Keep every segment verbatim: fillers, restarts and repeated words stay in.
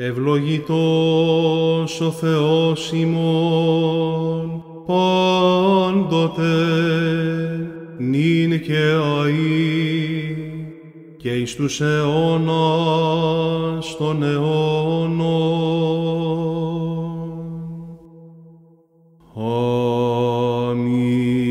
Ευλογητός ο Θεός ημών, πάντοτε, νυν και αεί, και εις τους αιώνας των αιώνων. Αμήν.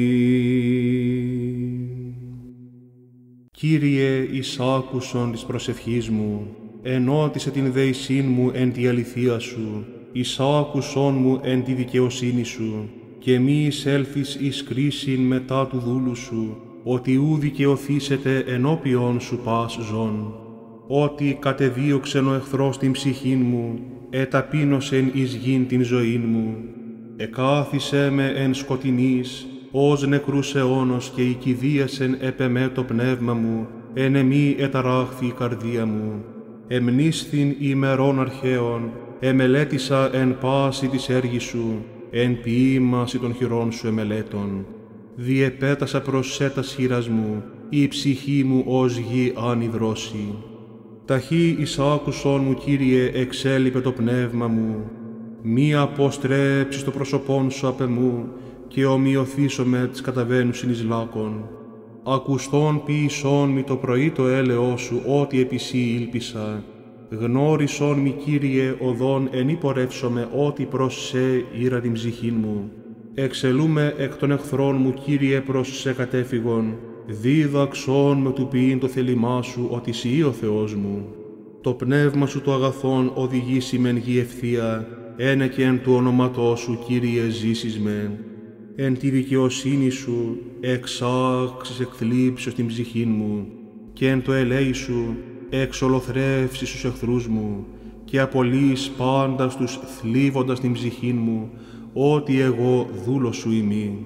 Κύριε, εις άκουσον της προσευχής μου, ενώτισε την δεησήν μου εν τη αληθεία σου, εις άκουσον μου εν τη δικαιοσύνη σου, και μη εισέλθεις εις κρίσιν μετά του δούλου σου, ότι ου δικαιωθήσετε ενώπιον σου πας ζών. Ότι κατεδίωξεν ο εχθρός την ψυχήν μου, εταπείνωσεν εις γην την ζωήν μου. Εκάθισε με εν σκοτεινής, ως νεκρούς αιώνος, και οικηδίασεν επ' εμέ το πνεύμα μου, εν εμή εταράχθη η καρδία μου. Εμνήσθην ημερών αρχαίων, εμελέτησα εν πάση της έργης σου, εν ποίημαση των χειρών σου εμελέτων. Διεπέτασα προς σε τας χείρας μου, η ψυχή μου ως γη ανυδρώσει. Ταχύ εις άκουσον μου, Κύριε, εξέλιπε το πνεύμα μου. Μη αποστρέψεις το πρόσωπόν σου απ' εμού, και ομοιωθήσομαι της καταβαίνουσιν εις λάκων. Ακουστών ποιησόν μη το πρωί το έλεος σου, ότι επί σύ ήλπισα. Γνώρισον μη, Κύριε, οδόν εν υπορεύσομαι, ότι προς σε ήρα την ψυχήν μου. Εξελούμε εκ των εχθρών μου, Κύριε, προς σε κατέφυγον. Δίδαξον με του ποιήν το θέλημά σου, ότι σύ ο Θεός μου. Το πνεύμα σου το αγαθόν οδηγήσει μεν γη ευθεία, ένε και εν του ονόματός σου, Κύριε, ζήσεις με. Εν τη δικαιοσύνη σου εξάξεις εκθλίψεως την ψυχήν μου, και εν το ελέη σου εξολοθρεύσεις τους εχθρούς μου, και απολύεις πάντα τους θλίβοντας την ψυχήν μου, ότι εγώ δούλος σου ημί.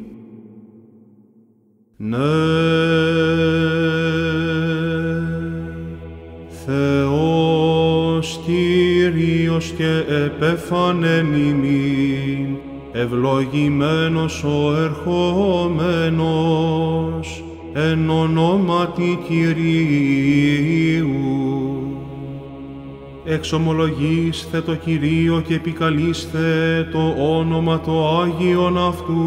Ναι, Θεός Κύριος και επέφανεν ημίν, ευλογημένος ο ερχόμενος, εν ονόματι Κυρίου. Εξομολογήστε το Κυρίο και επικαλείστε το όνομα το Άγιον αυτού.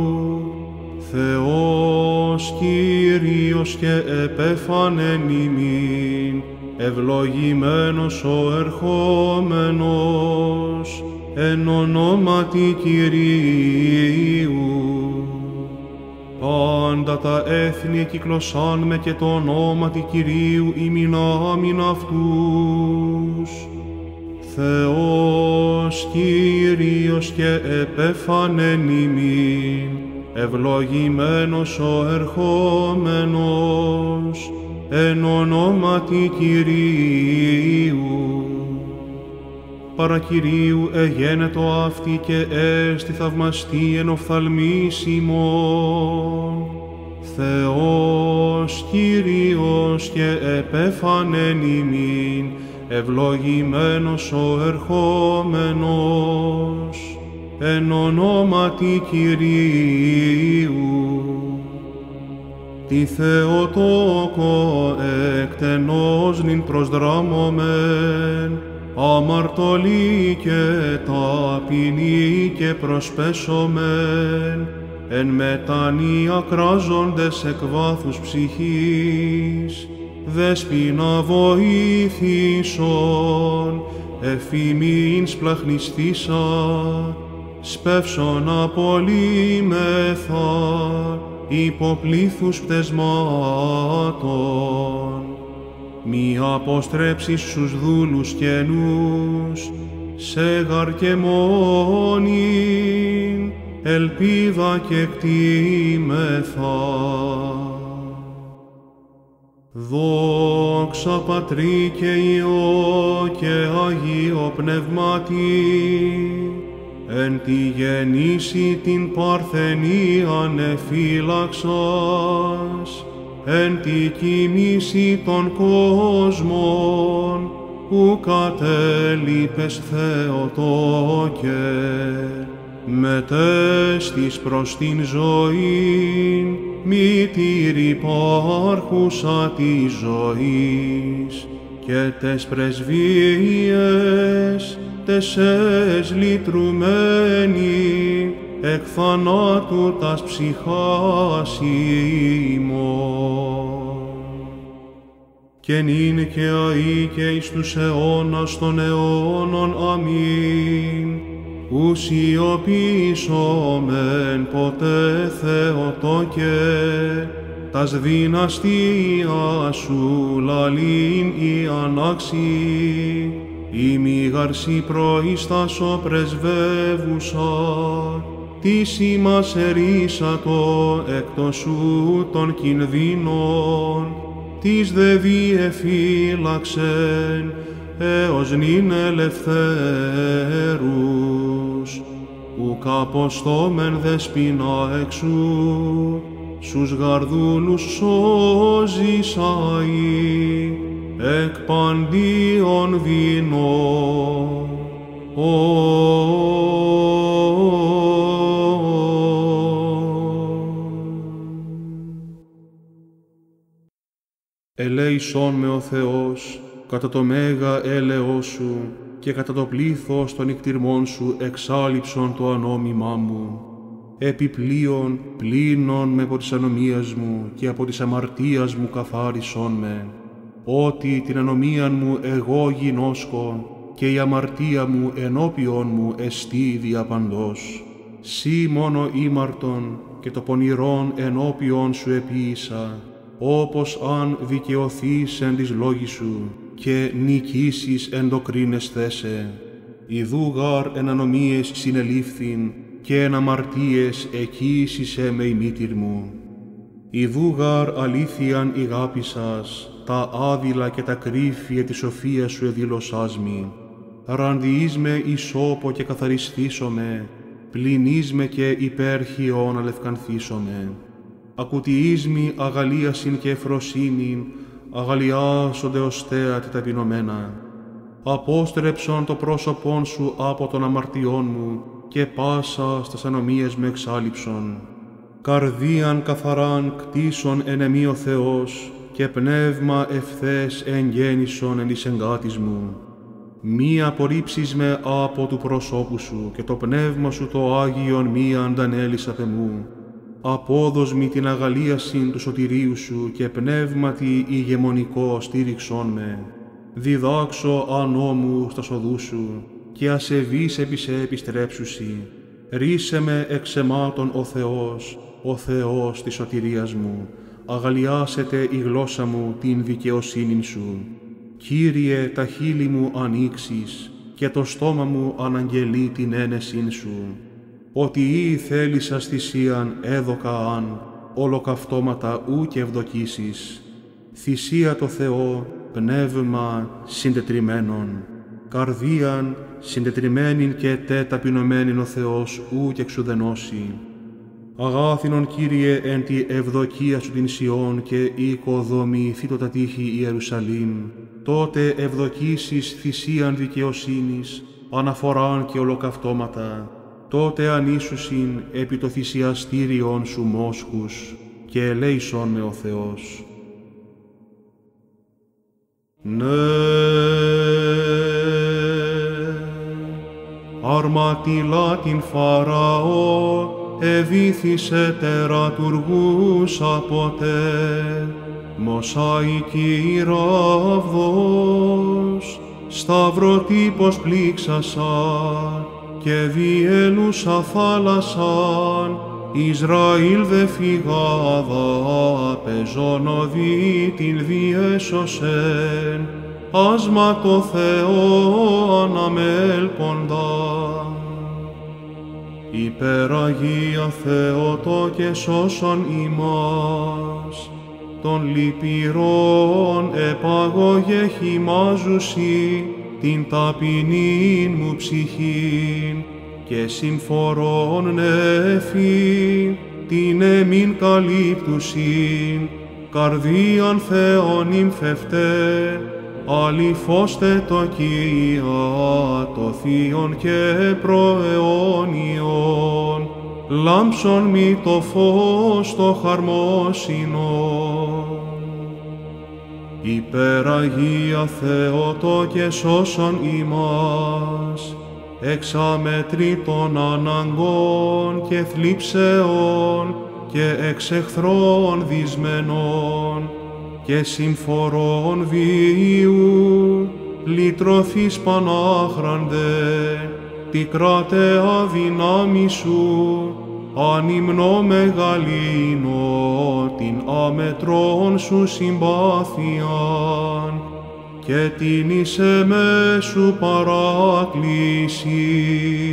Θεός Κύριος και επέφανεν ημίν, ευλογημένος ο ερχόμενος, εν ονόματι Κυρίου. Πάντα τα έθνη κυκλωσάν με και το ονόματι Κυρίου ημιν άμην αυτούς. Θεός Κύριος και επέφανεν ημίν, ευλογημένος ο ερχόμενος, εν ονόματι Κυρίου. Παρά Κυρίου εγένετο αυτή και έστι θαυμαστή εν οφθαλμής ημών. Θεός Κύριος και επέφανεν ημίν, ευλογημένος ο ερχόμενος, εν ονόματι Κυρίου. Τι Θεοτόκο εκτενώς νυν προσδράμωμεν, αμαρτωλή και ταπεινή και προσπέσομεν, εν μετανία κράζοντες εκ βάθους ψυχής, δέσποινα βοήθησον, εφημίν σπλαχνιστήσα, σπεύσον απολύμεθα, υποπλήθους πτεσμάτων. Μη αποστρέψεις στους δούλους καινούς, σε γαρκεμόνην, ελπίδα και κτήμεθα. Δόξα Πατρί και Υιό και Αγίο Πνεύματι, εν τη γεννήση την παρθενίαν εφύλαξας, εν τη κοιμήση των κόσμων, που κατέλειπες Θεοτόκε, μετέστης προς την ζωήν, μήτηρ υπάρχουσα της ζωής, και τες πρεσβείες τες ες λυτρουμένοι εκ θανάτου τας ψυχάς ημών. Και νυν και αεί και εις τους αιώνας των αιώνων. Αμήν. Ουσιοποιήσομεν ποτέ Θεοτόκε, τας δυναστεία σου λαλήν η ανάξι, η μη γαρσή προϊστάσω πρεσβεύουσα, της ημάς ερίσατο εκτός σου των κινδύνων, της δε διεφύλαξεν έως νυν ελευθέρους, ουκ αποστόμεν δεσποινα εξού, σους γαρδούλους σώζεις αεί, εκ παντίον δεινών. Ελέησόν με ο Θεός κατά το μέγα έλεος σου και κατά το πλήθος των νικτυρμών σου εξάλειψον το ανόμιμά μου. Επιπλέον πλύνον με από της ανομίας μου και από της αμαρτίας μου καθάρισον με, ότι την ανομίαν μου εγώ γινώσκω και η αμαρτία μου ενώπιον μου εστί διαπαντός. Σύ μόνο ήμαρτον και το πονηρόν ενώπιον σου επίησα, όπως αν δικαιωθείς εν της λόγης σου και νικήσεις εν το κρίνεσθέσαι. Ιδού γάρ εν ανομίες συνελήφθην και εν αμαρτίες εκοίησισε με η μήτηρ μου. Ιδού γάρ αλήθειαν ηγάπησας, τα άδειλα και τα κρύφια της σοφίας σου εδήλωσάς μη. Ραντιείς με ισόπο και καθαριστήσομαι, πλυνείς με και υπέρχιον αλευκανθήσομαι. Ακουτιείς μη αγαλίασιν και ευφροσύνην, αγαλιάσονται οστέα τη ταπεινωμένα. Απόστρεψον το πρόσωπόν σου από των αμαρτιών μου και πάσα στας ανομίες με εξάλειψον. Καρδίαν καθαράν κτίσον εν εμεί ο Θεός και πνεύμα ευθές εγγέννησον εν της εγκάτης μου. Μη απορρίψεις με από του προσώπου σου και το πνεύμα σου το Άγιον μη αντανέλεις απ' εμού. Απόδος μη την αγαλίασιν του σωτηρίου σου και πνεύματι ηγεμονικό στήριξόν με. Διδάξω ανώμου στα οδούς σου και ασεβείς επί σε επιστρέψουσι. Ρίσε με εξ αιμάτων ο Θεός, ο Θεός της σωτηρίας μου. Αγαλιάσετε η γλώσσα μου την δικαιοσύνην σου. Κύριε, τα χείλη μου ανοίξεις και το στόμα μου αναγγελεί την ένεσιν σου. Ότι ή θέλησας θυσίαν έδωκα αν, ολοκαυτώματα ου και ευδοκίσεις. Θυσία το Θεό, πνεύμα συντετριμένον. Καρδίαν συντετριμένην και τε ταπεινωμένην ο Θεός ου και εξουδενώσει. Αγάθινον Κύριε εν τη ευδοκία σου την Σιών και οικοδομηθεί το τα τείχη Ιερουσαλήμ. Τότε ευδοκίσεις θυσίαν δικαιοσύνης, αναφοράν και ολοκαυτώματα. Τότε ανήσουσιν επί το θυσιαστήριον σου μόσχους και ελέησον με ο Θεός. Ναι, αρματιλά την Φαραώ, εβήθησε τερατουργούσα ποτέ, μοσαϊκή ράβδος, σταυροτύπος πλήξασαν, και διέλουσα θάλασσαν, Ισραήλ δε φυγάδα, πεζόν οδή την διέσωσεν, άσμα το Θεό αναμέλποντα. Υπεραγία Θεότο και σώσον ημάς, των λυπηρών επαγωγέ χυμάζουσι, την ταπεινήν μου ψυχήν και συμφορών νεφήν, την εμήν καλύπτουσιν, καρδίαν Θεόν υμφευτέ, αληθώστε το Κύρια, το Θείον και προαιώνιον, λάμψον μη το φως το χαρμόσυνο. Υπεραγία Θεότο και σώσον ημάς, εξ αμετρήτων αναγκών και θλίψεων και εξ εχθρών δυσμενών και συμφορών βίου, λυτρωθείς πανάχραντε, πικράτε αδυνάμει σου, ανυμνώ μεγαλύνω την αμετρών σου συμπάθειαν και την εις εμέσου παράκληση.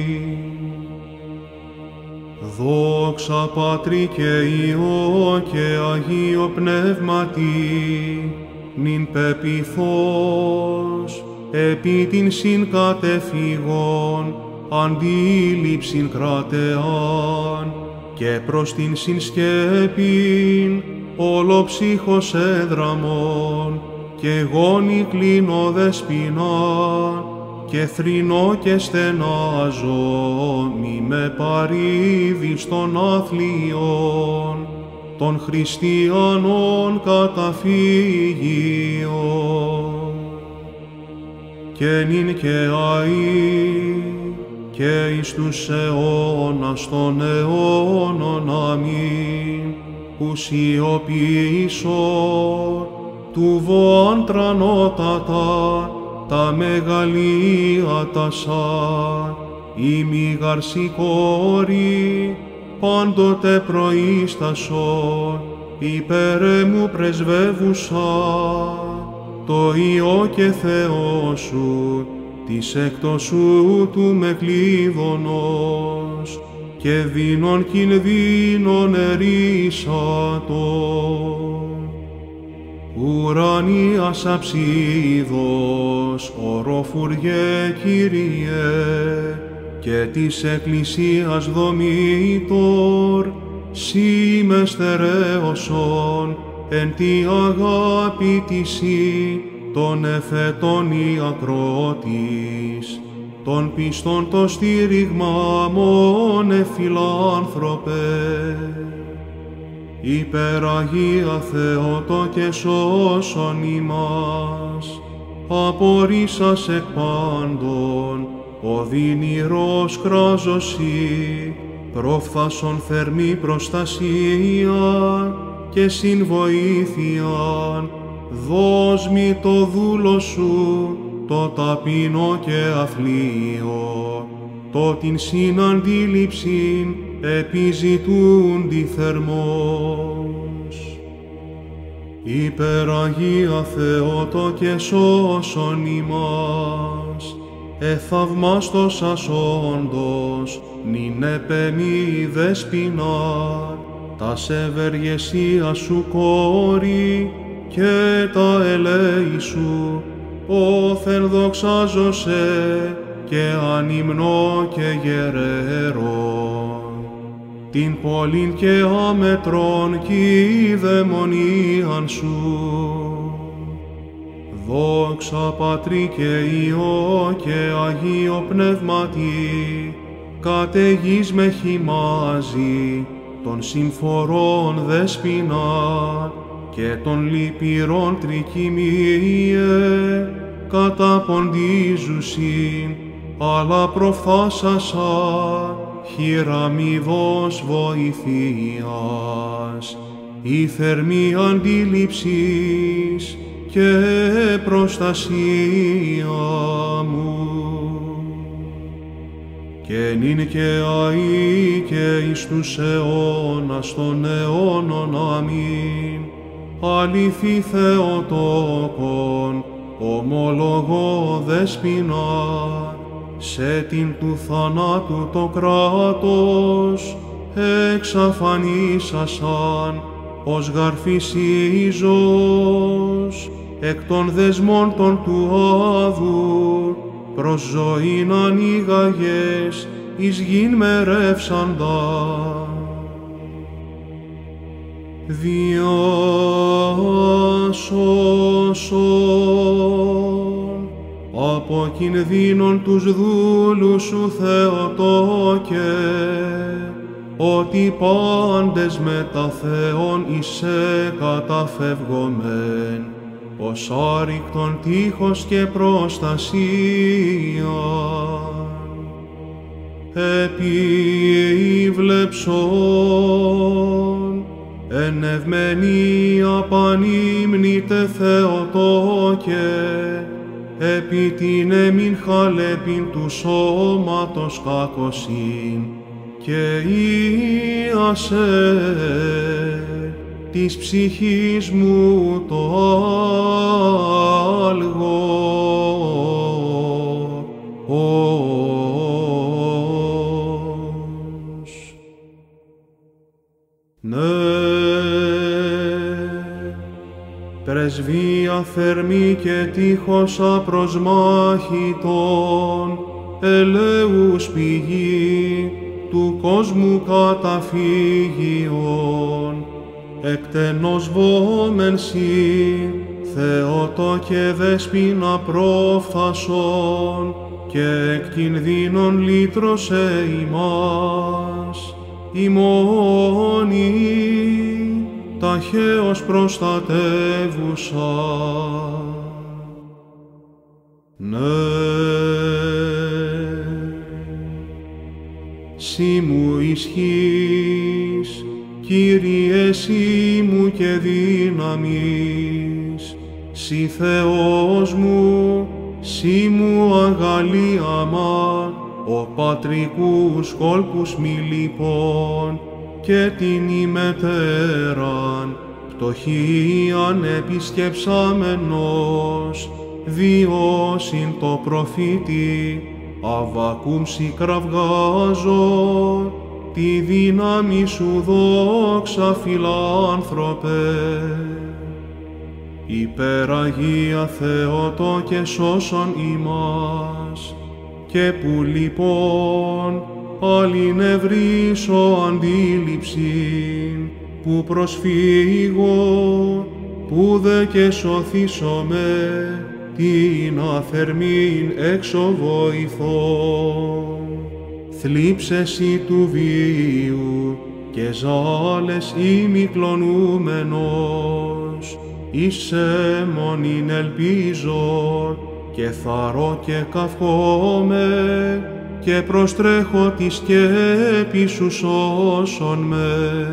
Δόξα Πατρί και Υιό και Αγίο Πνεύματι, νυν πεποιθώς, επί την συγκατεφύγων, αντίληψην κρατεάν, και προς την συνσκέπην, όλο ψύχος έδραμον, και γόνι κλείνω δεσποινά, και θρηνώ και στενάζω, μη με παρήδεις των αθλίων, των χριστιανών καταφύγιων. Και νυν και αΐ, και εις τους αιώνας των αιώνων, αμήν, που σιωπήσω του βοάν τρανότατα, τα μεγαλεία τα σαν, η μη γαρσικόρη, πάντοτε προείστασον, υπέρ μου πρεσβεύουσα, το Υιό και Θεό σου, της έκτος σου του με κλείδωνος, και δίνων κινδύνων ερίσατο. Ουρανίας αψίδος, οροφουργέ Κύριε, και της Εκκλησίας δομήτωρ, σύ με στερέωσον, εν τη αγάπη τισί, των εφετών η ακρότης, των πιστών το στήριγμα μόνε φιλάνθρωπε. Υπεραγία Θεότο και σώσον ημάς, απορρίσας εκ πάντων, οδυνηρός κράζωσι, προφθάσον θερμή προστασία και συνβοήθειαν, δώσ' μη το δούλο σου, το ταπεινό και αθλίο, το την συναντήληψην επιζητούντι θερμός. Υπεραγία Θεότο και σώσον ημάς, εθαυμάστος ασόντος, νυν επεμή δεσποινά, τας ευεργεσίας σου κόρη και τα ελέη σου, όθεν δοξάζωσε και ανυμνώ και γεραίρο. Την πόλην και άμετρον κηδαιμονίαν σου. Δόξα Πατρί και Υιό και Αγίο Πνεύματι, καταιγείς με χυμάζει των συμφορών δεσποινά και των λυπηρών τρικυμίε, καταποντίζουσιν, αλλά προφθάσασα χειραμιδός βοηθείας, η θερμή αντίληψης και προστασία μου. Και νυν και αεί και εις τους αιώνας των αιώνων, αμήν. Αληθή Θεοτόκον, ομολογώ δεσποινά, σε την του θανάτου το κράτος εξαφανίσασαν, ως γαρφισίζος εκ των δεσμών του άδου, προς ζωήν ανοίγαγες εις γην μερεύσαντα. Διάσωσον από κινδύνων τους δούλους σου Θεοτόκε, ότι πάντες με τα Θεόν εισέ καταφεύγομεν, ως άρρηκτον τείχος και προστασία. Επί βλεψών, ενευμένη απανήμνητε Θεοτόκε, επί την εμήν χαλέπιν του σώματος κακοσύν, και ίασε της ψυχής μου το άλγο. Ναι, πρεσβεία θερμή και τείχος απροσμάχητον, ελέους πηγή του κόσμου καταφύγιον, εκτενώς βόμενσι, Θεοτόκε δέσποινα πρόφθασον, και εκ κινδύνων λύτρωσε ημάς, ημώνη ταχαίως προστατεύουσα. Ναι, σύ μου ισχύς, Κύριε σύ μου και δύναμις, σύ Θεός μου, σύ μου αγαλίαμα, ο πατρικούς κόλπους μη λοιπόν, και την ημετέραν, πτωχίαν επισκεψάμενος, διώσιν το προφήτη, Αββακούμψη κραυγάζω, τη δύναμη σου δόξα φιλάνθρωπε. Υπεραγία Θεοτόκε σώσον ημάς, και που λοιπόν άλλην ευρύσω αντίληψην, που προσφύγω, που δε και σωθήσομαι, την αθερμήν έξω βοηθώ. Θλίψεσι του βίου και ζάλες ημικλονούμενος, εις αίμονιν ελπίζω, και θαρώ και καυχόμαι, και προστρέχω τη σκέπη σου σώσον με.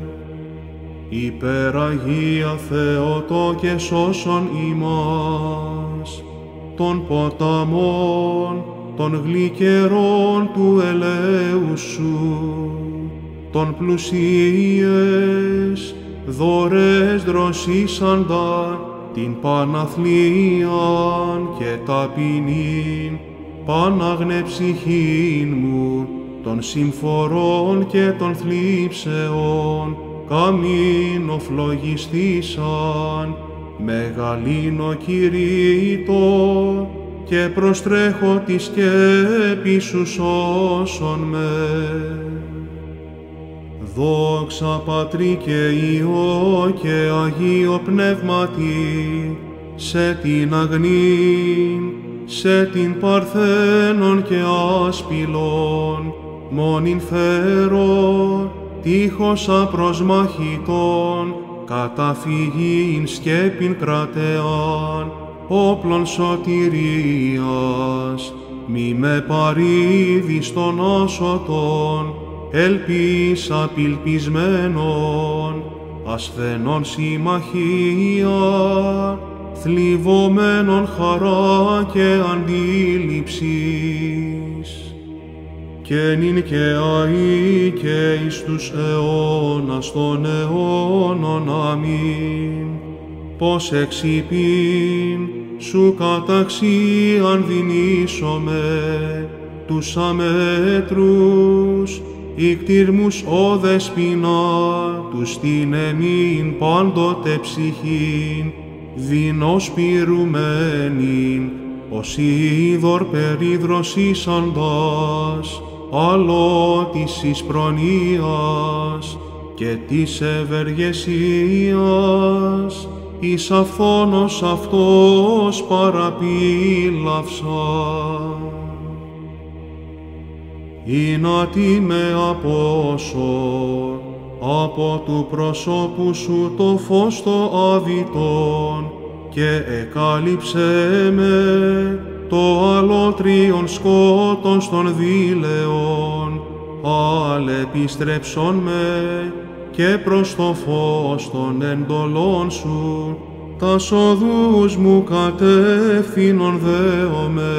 Υπεραγία Θεοτόκε σώσον ημάς, των ποταμών, των γλυκερών του ελέους σου, των πλουσίες δωρές δροσίσαντα την Παναθλίαν και ταπεινήν Πάναγνε ψυχήν μου, των συμφορών και των θλίψεων, καμήν οφλογιστήσαν, μεγαλύνω κηρύττω, και προστρέχω τη σκέπη σου σώσον με. Δόξα Πατρί και Υιό και Αγίο Πνεύματι, σε την αγνήν, σε την παρθένον και άσπυλον, μόνην φέρω, τείχος απροσμαχητών, καταφυγήν σκέπην κρατεάν, όπλων σωτηρίας, μη με παρήδεις των άσωτων, ελπίς απελπισμένων, ασθενών συμμαχία, θλιβωμένων χαρά και αντίληψης. Και νυν και αεί και εις τους αιώνας των αιώνων. Αμήν. Πως εξυπήν σου καταξίαν δυνήσομαι, τους αμέτρους ικτήρμους ο δεσποινά, τους την εμήν πάντοτε ψυχήν, δεινός πυρουμένην, ως είδωρ περιδροσίσαντας, αλλό της εις προνοίας και της ευεργεσίας, εις αυθόνος αυτός παραπήλαυσα. Ή να τι με απόσω, από του προσώπου σου το φως το αβητόν, και εκάλυψέ με το αλότριον σκότος των δήλεων, αλεπιστρέψον με και προς το φως των εντολών σου, τας οδούς μου κατεύθυνον δέομαι.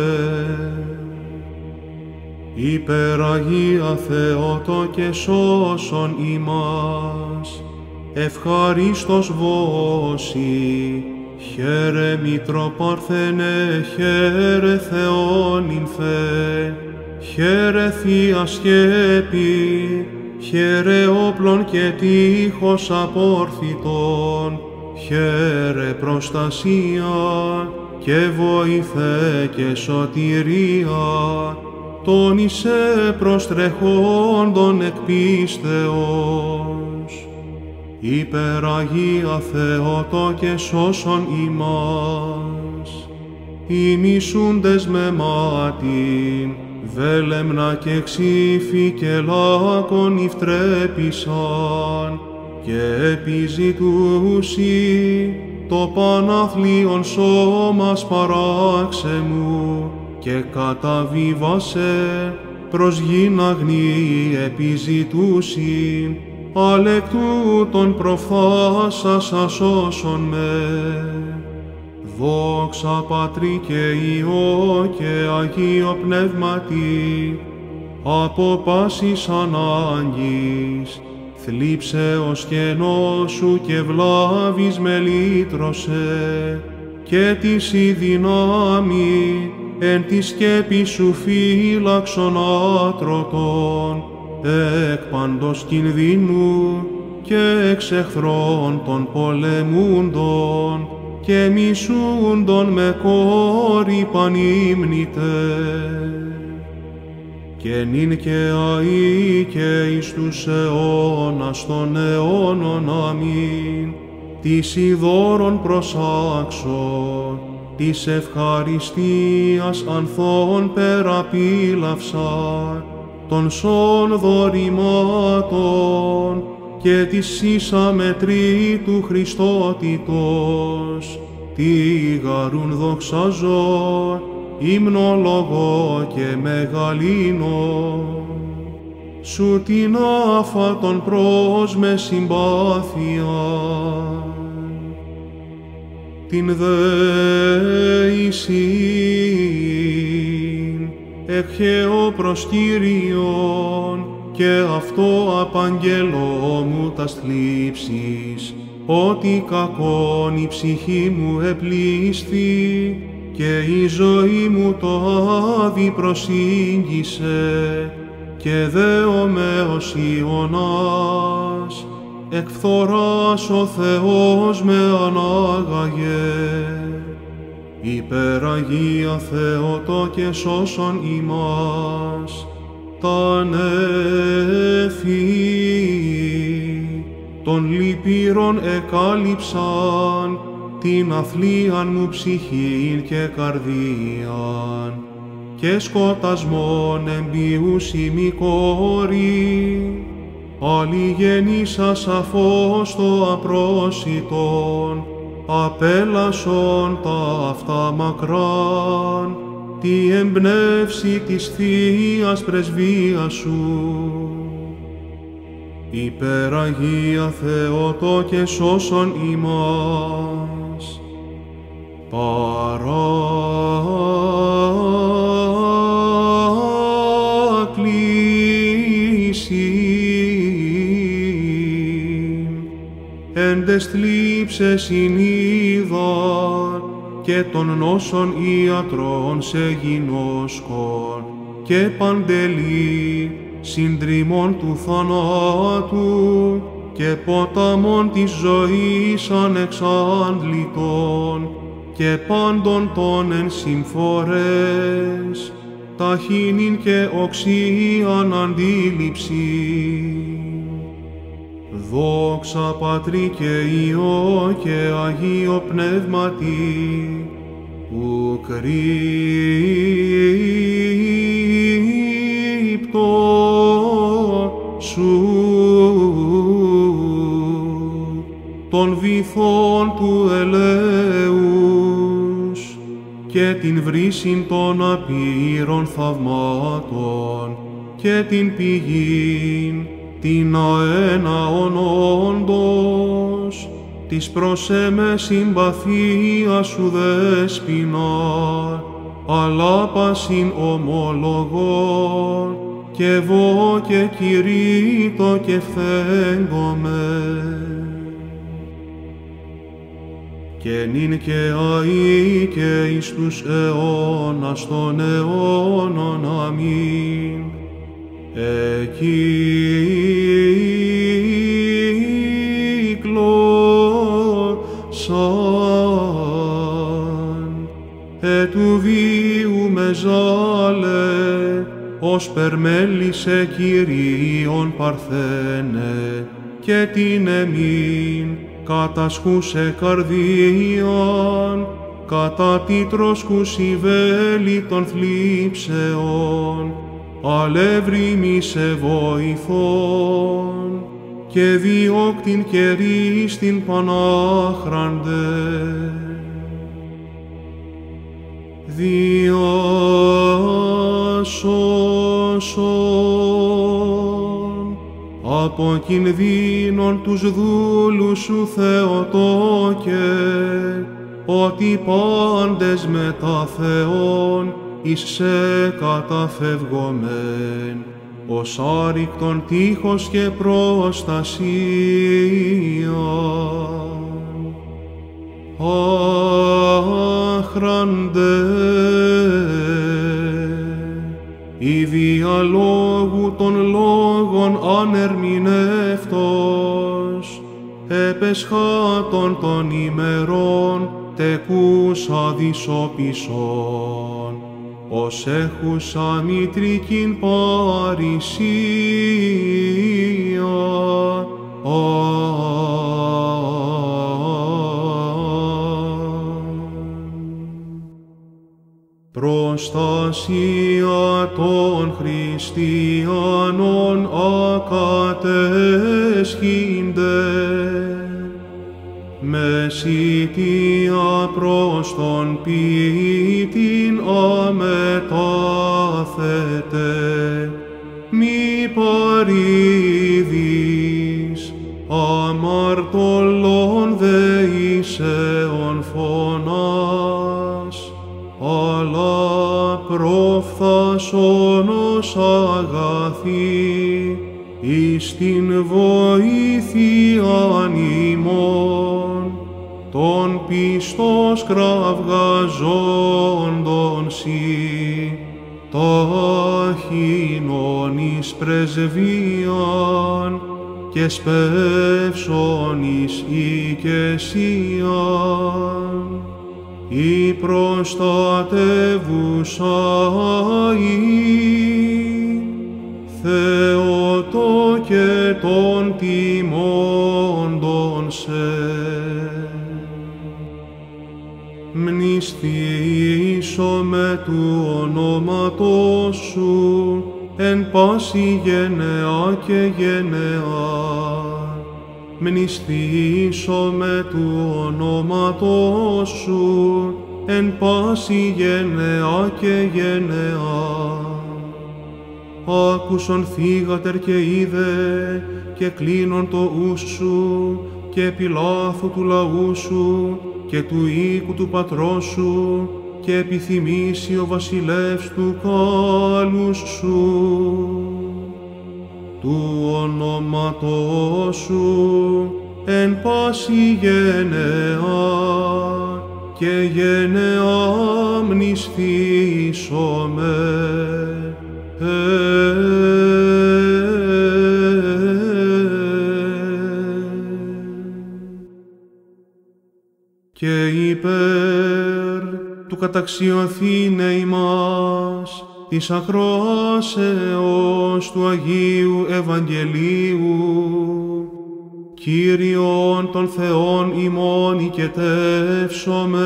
Υπεραγία Θεότο και σώσον ημάς, ευχαρίστως βόση, χαίρε Μήτρο Παρθενέ, χαίρε Θεόν νυμφέ, χαίρε Θεία Σκέπη, χαίρε όπλων και τείχος απόρθητον, χαίρε προστασία και βοηθέ και σωτηρία, τον εισέ προστρεχόντων εκ πίστεως. Υπεραγία Θεότο και σώσον ημάς, ημισούντες με μάτιν, βέλεμνα και ξύφη και λάκων υφτρέπησαν, και επιζητούσι το παναθλίον σώμας παράξε μου, και καταβίβασε προς γην αγνή επιζητούσιν, αλεκ τούτων προφθάσας ασώσον με. Δόξα Πατρί και Υιό και Αγίο Πνεύματι, από πάσης ανάγκης, θλίψεως κενός σου και βλάβης με λύτρωσε, και της η δυνάμει εν τη σκέπη σου φύλαξον άτρωτον, εκ παντός κινδύνου και εξ εχθρών των πολεμούντων, και μισούντων με κόρη πανύμνητε. Και νυν και αεί και εις τους αιώνας των αιώνων αμήν, της ειδώρων προσάξω, της ευχαριστίας ανθών περαπήλαυσα, των σών δωρημάτων και της εις αμετρήτου Χριστότητος, τι γαρούν δοξαζώ, ύμνολογώ και μεγαλύνω, σου την άφατον προς με συμπάθεια. Την δέησιν εκχέω προς Κύριον, και αυτό απαγγελώ μου τας θλίψεις, ότι κακόν η ψυχή μου επλήσθη, και η ζωή μου το άδει προσήγγισε, και δέομαι ως Ιωνάς, εκ φθοράς ο Θεός με ανάγαγε. Υπεραγία Θεότο και σώσον ημάς, τα νέφη των λυπήρων εκάλυψαν, την αθλίαν μου ψυχήν και καρδίαν, και σκοτασμόν εμπιούσι μη κόρη, αλληγενήσα σαφώς το απρόσιτον, απέλασον τα αυτά μακράν, τη εμπνεύση της Θείας πρεσβείας σου. Υπεραγία Θεότο και σώσον ημάς, παράκληση εν τες θλίψες συνείδαν, και των νόσων ιατρών σε γινώσκον, και παντελή συντριμών του θανάτου, και ποταμών της ζωής ανεξάντλητον, και πάντων των εν συμφορές, ταχύνην και οξίαν αντίληψη. Δόξα Πατρί και Υιό και Αγίο Πνεύματι, ου κρύπτω σου των βυθών του ελέου, και την βρύσιν των απείρων θαυμάτων, και την πηγήν, την αέναον όντως, της προς εμέ συμπαθία σου δέσποινα, αλλά πασιν ομολογών, και εγώ και κηρύττω και φθέγγομαι. Και νυν και αεί και εις τους αιώνας των αιώνων. Αμήν. Εκύκλωσαν ετου βίου μεζάλε, ως περμέλησε Κυρίων Παρθένε, και την εμήν κατασχούσε καρδίαν, κατά τη τροσκούση βέλη των θλίψεων, αλεύρημη σε βοηθών, και διώκτην και ρίστην πανάχραντε. Διάσωσον από κινδύνων τους δούλους σου Θεοτόκε, ότι πάντες μετά Θεόν εις σε καταφευγομεν, ως άρρηκτον τείχος και προστασία. Άχραντε, η διαλόγου των λόγων ανερμηνεύτος, επεσχάτων των ημερών τεκούσα δισοπισών, ως έχουσα μητρικήν παρησία. Προστασία των χριστιανών ακατέσχυνται, μεσίτια προς τον ποιητήν αμετάθετε, μη παρήδεις, αμαρτωλών δεήσεων φωνάς, αλλά προφθάσονος αγαθή, εις την βοήθειαν ημών, των πιστός κραυγαζόντων σοι, ταχύνων εις πρεσβείαν, και σπεύσον εις οικεσίαν, η προστατεύουσα Θεότο και των τιμώντων σε. Μνηστήσομαι του ονόματός σου εν πάση γενεά και γενεά. Μνηστήσομαι του ονόματός σου εν πάση γενεά και γενεά. Άκουσον θύγατερ και είδε, και κλείνον το ους σου, και επιλάθου του λαού σου, και του οίκου του πατρός σου, και επιθυμήσει ο βασιλεύς του κάλους σου. Του ονόματός σου εν πάση γενεά και γενεά μνηστήσομαι. Και υπέρ του καταξιωθήνε ημάς της ακροάσεως του Αγίου Ευαγγελίου, Κύριον των Θεών ημών οικετεύσομεν.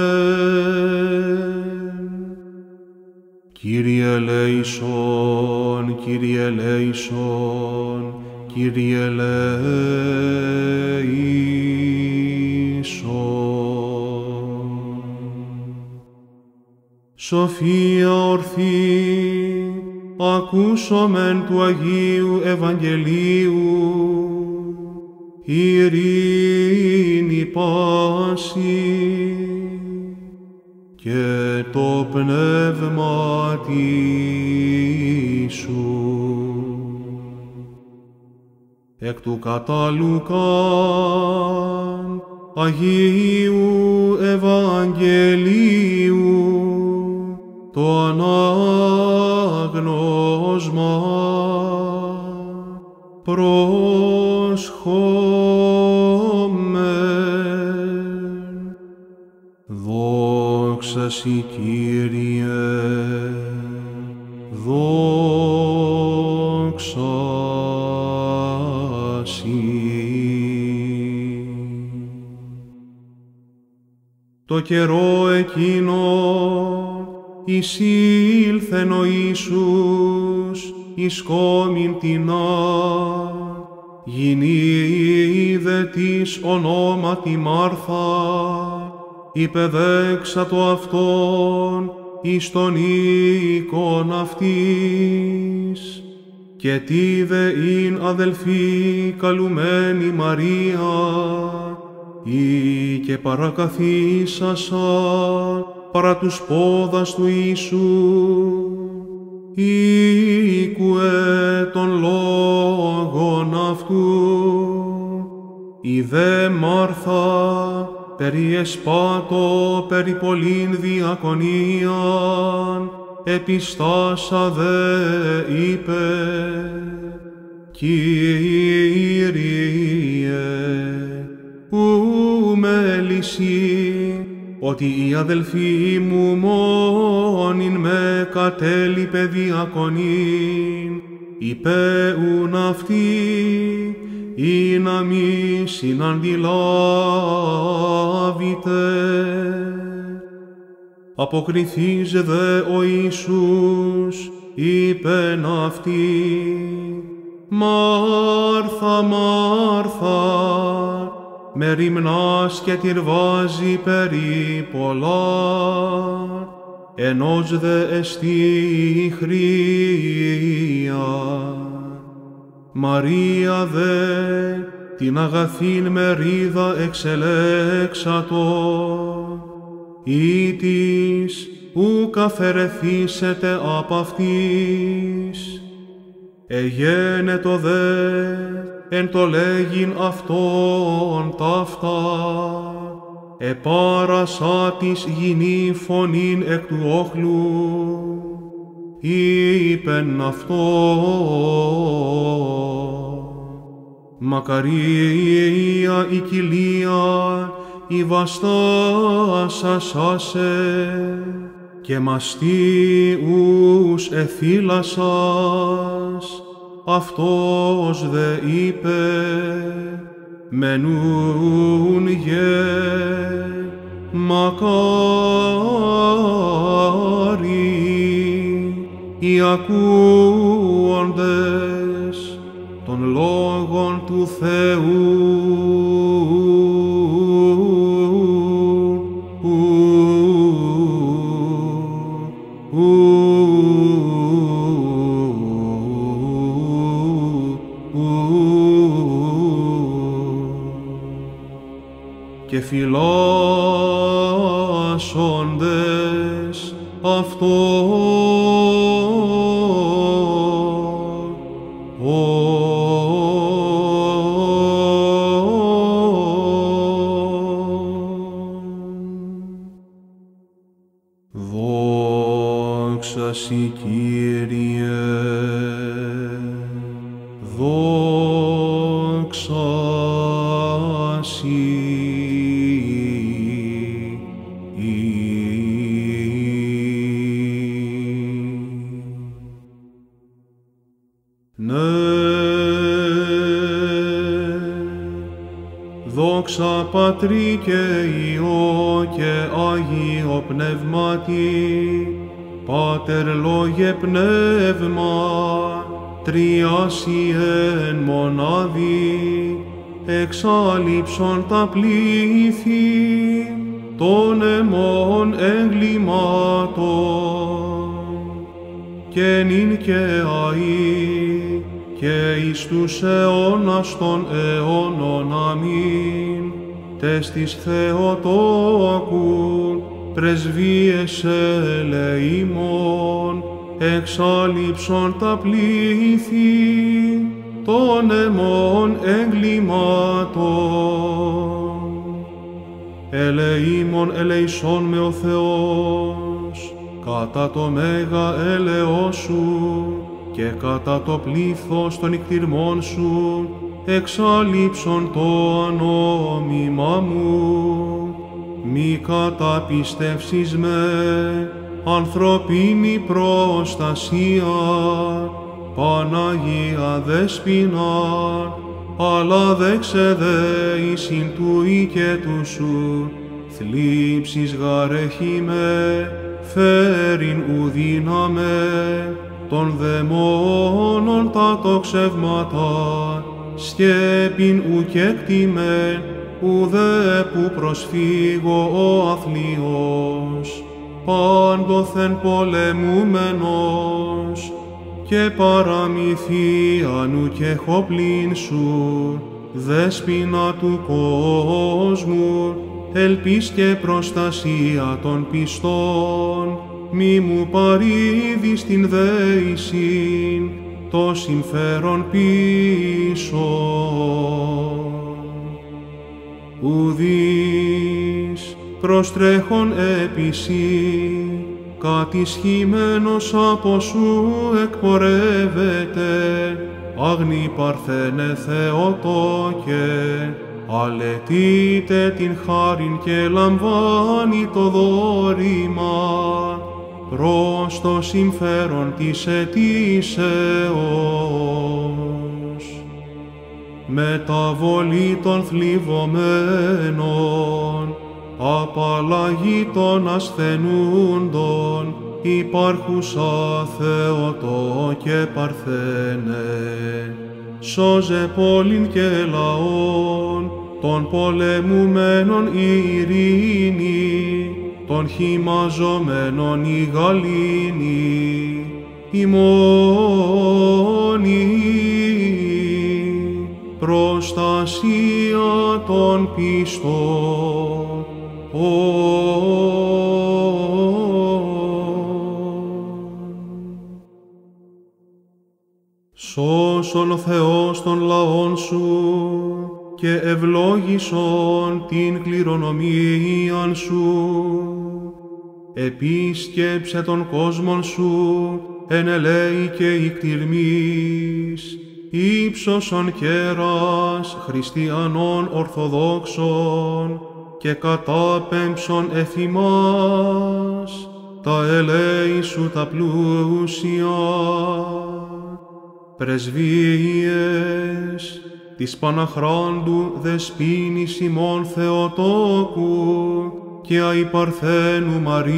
Κύριε ελέησον, Κύριε ελέησον, Κύριε ελέησον. Σοφία ορθή, ακούσομεν του Αγίου Ευαγγελίου, ειρήνη πάση και το πνεύμα σου. Εκ του κατά Λουκάν, Αγίου Ευαγγελίου, το ανάγνωσμα προσχόμεν. Δόξα Συ Κύριε, δόξα Συ. Το καιρό εκείνο εισήλθεν ο Ιησούς εις κόμην τινά, γυνή-δε της ονόματι Μάρθα, υπεδέξατο αυτόν εις τον οίκον αυτής, και τι δε ειν αδελφή καλουμένη Μαρία, ή και παρακαθίσασαν παρά τους πόδας του Ιησού, ήκουε των λόγων αυτού. Η δε Μάρθα περιεσπάτω περί πολλήν διακονίαν, επιστάσα δε είπε, Κύριε, ου με λυσί, ότι η αδελφή μου μόνην με κατέλειπε διακονήν, υπέουν αυτοί, ή να μη συναντιλάβητε. Αποκριθείς δε ο Ιησούς, είπεν αυτή, Μάρθα, Μάρθα, με ρημνάς και τυρβάζει περί πολλά, ενός δε εστί χρία. Μαρία δε την αγαθήν μερίδα εξελέξατο, ή της ουκ αφαιρεθήσετε απ' αυτής. Εγένετο δε εν το λέγειν αυτόν ταύτα, επάρασά της γυνή φωνήν εκ του όχλου, είπεν αυτό, μακαρία η κοιλία, η βαστάσασάσε, και μαστίους εθύλασας, αυτός δε είπε, μενούν γε, μακάρι οι ακούοντες των λόγων του Θεού. Και φυλάσσοντες αυτό δόξα Συ Κύριε, δόξα Συ. Δόξα Πατρί και Υιό και Άγιο Πνεύματι, Πάτερ Λόγε Πνεύμα, τριάσι εν μονάδι, εξάλειψον τα πλήθη των αιμών εγκλημάτων, και νυν και αεί, και εις τους αιώνας των αιώνων. Αμήν. Τες της Θεοτόκου, πρεσβείες ελεήμων, εξάλειψον τα πλήθη των αιμών εγκλημάτων. Ελεήμων ελεησόν με ο Θεός, κατά το μέγα έλεος σου και κατά το πλήθος των ικτυρμών σου, εξάλειψον το ανόμημα μου. Μη καταπιστεύσεις με ανθρωπίνη προστασία, Παναγία Δέσποινα, αλλά δέξε δε εις του οίκετου σου, θλίψεις γαρέχει με, φέρειν ουδύναμε, των δαιμόνων τα τοξεύματα, σκέπην ουκέκτημεν, ουδέ που προσφύγω ο αθλίος, πάντοθεν πολεμούμενος, και παραμυθίαν ουκ πλήν σου, Δέσποινα του κόσμου, ελπίς και προστασία των πιστών, μη μου παρήδεις την δέησιν, το συμφέρον πίσω. Ουδείς προστρέχον επισή, κατισχυμένος από σου εκπορεύεται, άγνη παρθένε Θεοτόκε, αλετείτε την χάριν και λαμβάνει το δώρημα, προς το συμφέρον της αιτήσεως. Μεταβολή των θλιβωμένων, απαλλαγή των ασθενούντων, υπάρχουσα Θεοτόκε Παρθένε. Σώζε πόλην και λαών, των πολεμουμένων η ειρήνη, των χυμαζομένων η γαλήνη, η μόνη προστασία των πιστών. Σώσον ο Θεός των λαών σου και ευλόγησον την κληρονομίαν σου. Επίσκεψε τον κόσμον σου εν ελέη και ικτυρμής, ύψωσον κέρας χριστιανών ορθοδόξων και κατάπεμψον εφημάς τα ελέη σου τα πλούσια. Πρεσβείες της Παναχράντου Δεσποίνης ημών Θεοτόκου και αϊπαρθένου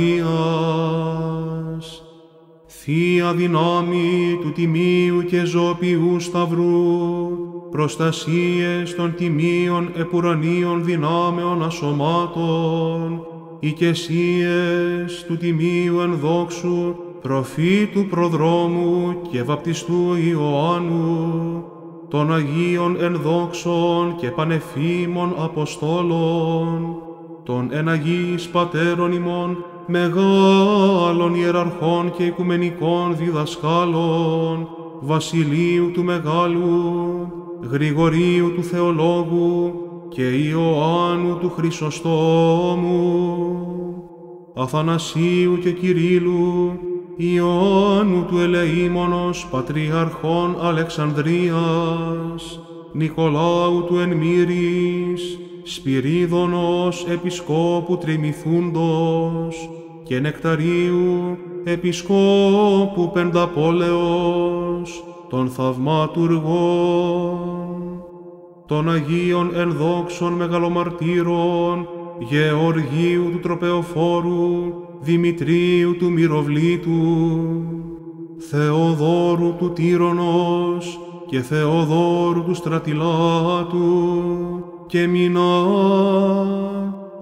Μαρίας, Θεία δυνάμει του Τιμίου και Ζωπιού Σταυρού, προστασίες των τιμίων επουρανίων δυνάμεων ασωμάτων, οικεσίες του Τιμίου ενδόξου προφήτου προδρόμου και βαπτιστού Ιωάννου, των Αγίων ενδόξων και πανεφήμων Αποστόλων, των εν Αγίης Πατέρων ημών, μεγάλων ιεραρχών και οικουμενικών διδασκάλων, Βασιλείου του Μεγάλου, Γρηγορίου του Θεολόγου και Ιωάννου του Χρυσοστόμου, Αθανασίου και Κυρίλλου, Ιωάννου του Ελεήμονος Πατριαρχών Αλεξανδρίας, Νικολάου του Ενμύρης, Σπυρίδωνος Επισκόπου Τριμηθούντος και Νεκταρίου Επισκόπου Πενταπόλεως, των θαυματουργών, των Αγίων ενδόξων μεγαλομαρτύρων, Γεωργίου του Τροπεοφόρου, Δημητρίου του Μυροβλήτου, Θεοδόρου του Τύρονος και Θεοδόρου του Στρατιλάτου και Μινά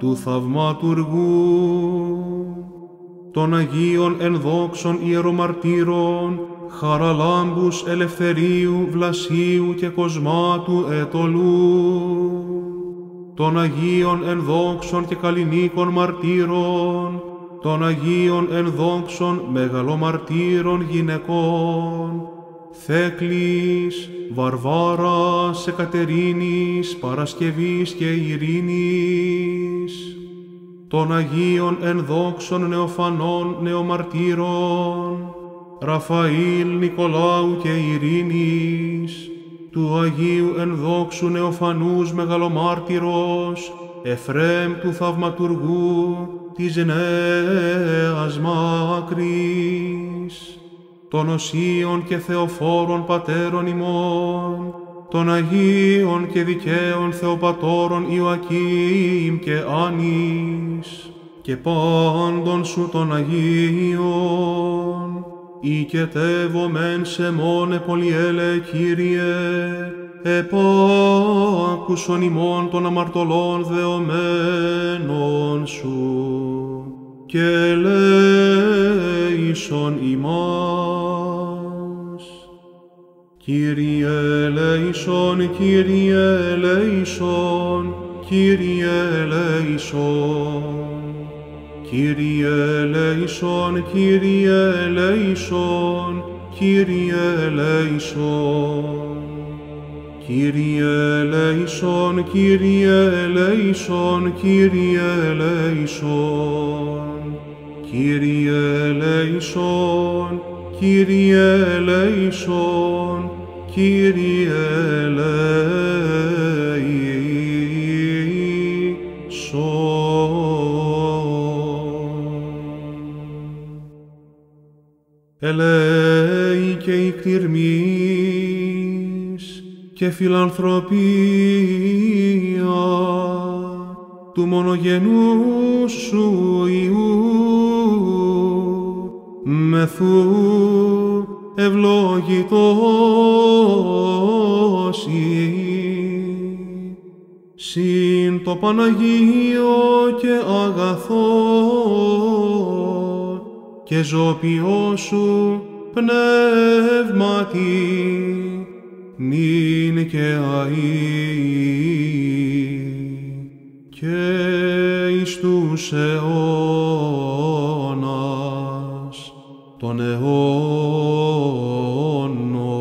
του θαυματουργού, των Αγίων ενδόξων ιερομαρτύρων, Χαραλάμπους, Ελευθερίου, Βλασίου και Κοσμάτου Ετωλού, των Αγίων ενδόξων και καλλινίκων μαρτύρων, των Αγίων ενδόξων μεγαλομαρτύρων γυναικών, Θέκλης, Βαρβάρας, Εκατερίνης, Παρασκευής και Ειρήνης, των Αγίων ενδόξων νεοφανών νεομαρτύρων, Ραφαήλ, Νικολάου και Ειρήνης, του Αγίου ενδόξου νεοφανούς μεγαλομάρτυρος, Εφραίμ του θαυματουργού της Νέας Μάκρης, των Οσίων και Θεοφόρων πατέρων ημών, των Αγίων και δικαίων Θεοπατώρων Ιωακήμ και Άνης, και πάντων σου των Αγίων, οικετεύομεν σε μόνε πολυέλε, Κύριε, επάκουσον ημών των αμαρτωλών δεωμένων σου, και ελέησον ημάς. Κύριε ελέησον, Κύριε ελέησον, Κύριε ελέησον. Κύριε ελέησον, Κύριε ελέησον, Κύριε ελέησον. Κύριε ελέησον, Κύριε ελέησον, Κύριε ελέησον. Κύριε ελέησον, Κύριε ελέησον, Κύριε ελέη και η κτηρμής και φιλανθρωπία του μονογενού σου Υιού, μεθού ευλογητός ή, συν το Παναγίο και αγαθό και ζωπιό σου πνεύματι, νυν και αεί, και εις τους αιώνας των αιώνων.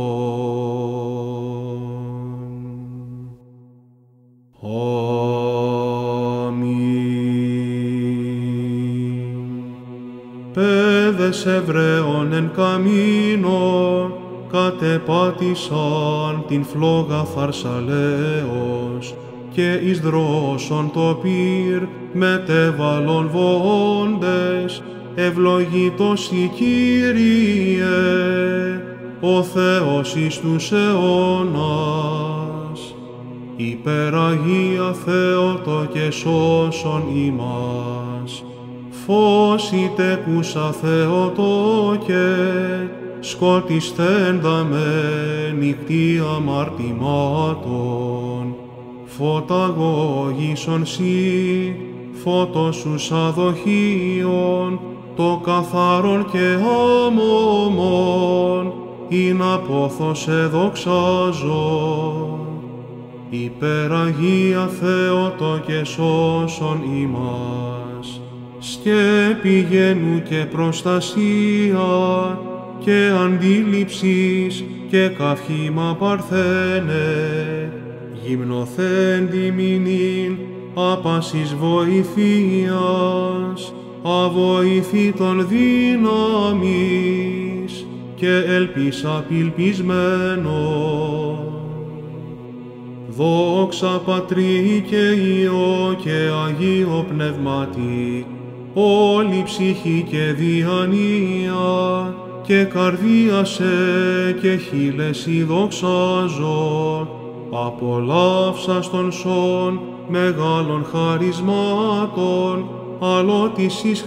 Αμήν. Παιδες Εβραίων εν καμίνο κατεπάτησαν την φλόγα Φαρσαλέως, και εις δρόσον το πυρ μετέβαλον βόντες, ευλογητός η Κύριε, ο Θεός εις τους αιώνας. Υπεραγία Θεότο και σώσον ημάς, φως η τεκούσα Θεότο και σκοτιστέντα με νυχτή αμαρτημάτων, φωταγώγησον σοι, φώτος σου αδοχίων, το καθαρόν και άμωμον, ειν απόθος εδοξάζω. Υπεραγία Θεότο και σώσον ημάς, σκέπη γενού και προστασία, και αντίληψης και καυχήμα παρθένε, γυμνοθέντη μηνύν άπασης βοηθείας, αβοηθήτων δύναμης και ελπίς απελπισμένο. Δόξα Πατρί και Υιό και Αγίο Πνεύματι, όλη ψυχή και διανία, και καρδία σε και χείλες δοξάζω, απολαύσας των σών μεγάλων χαρισμάτων, αλότης εις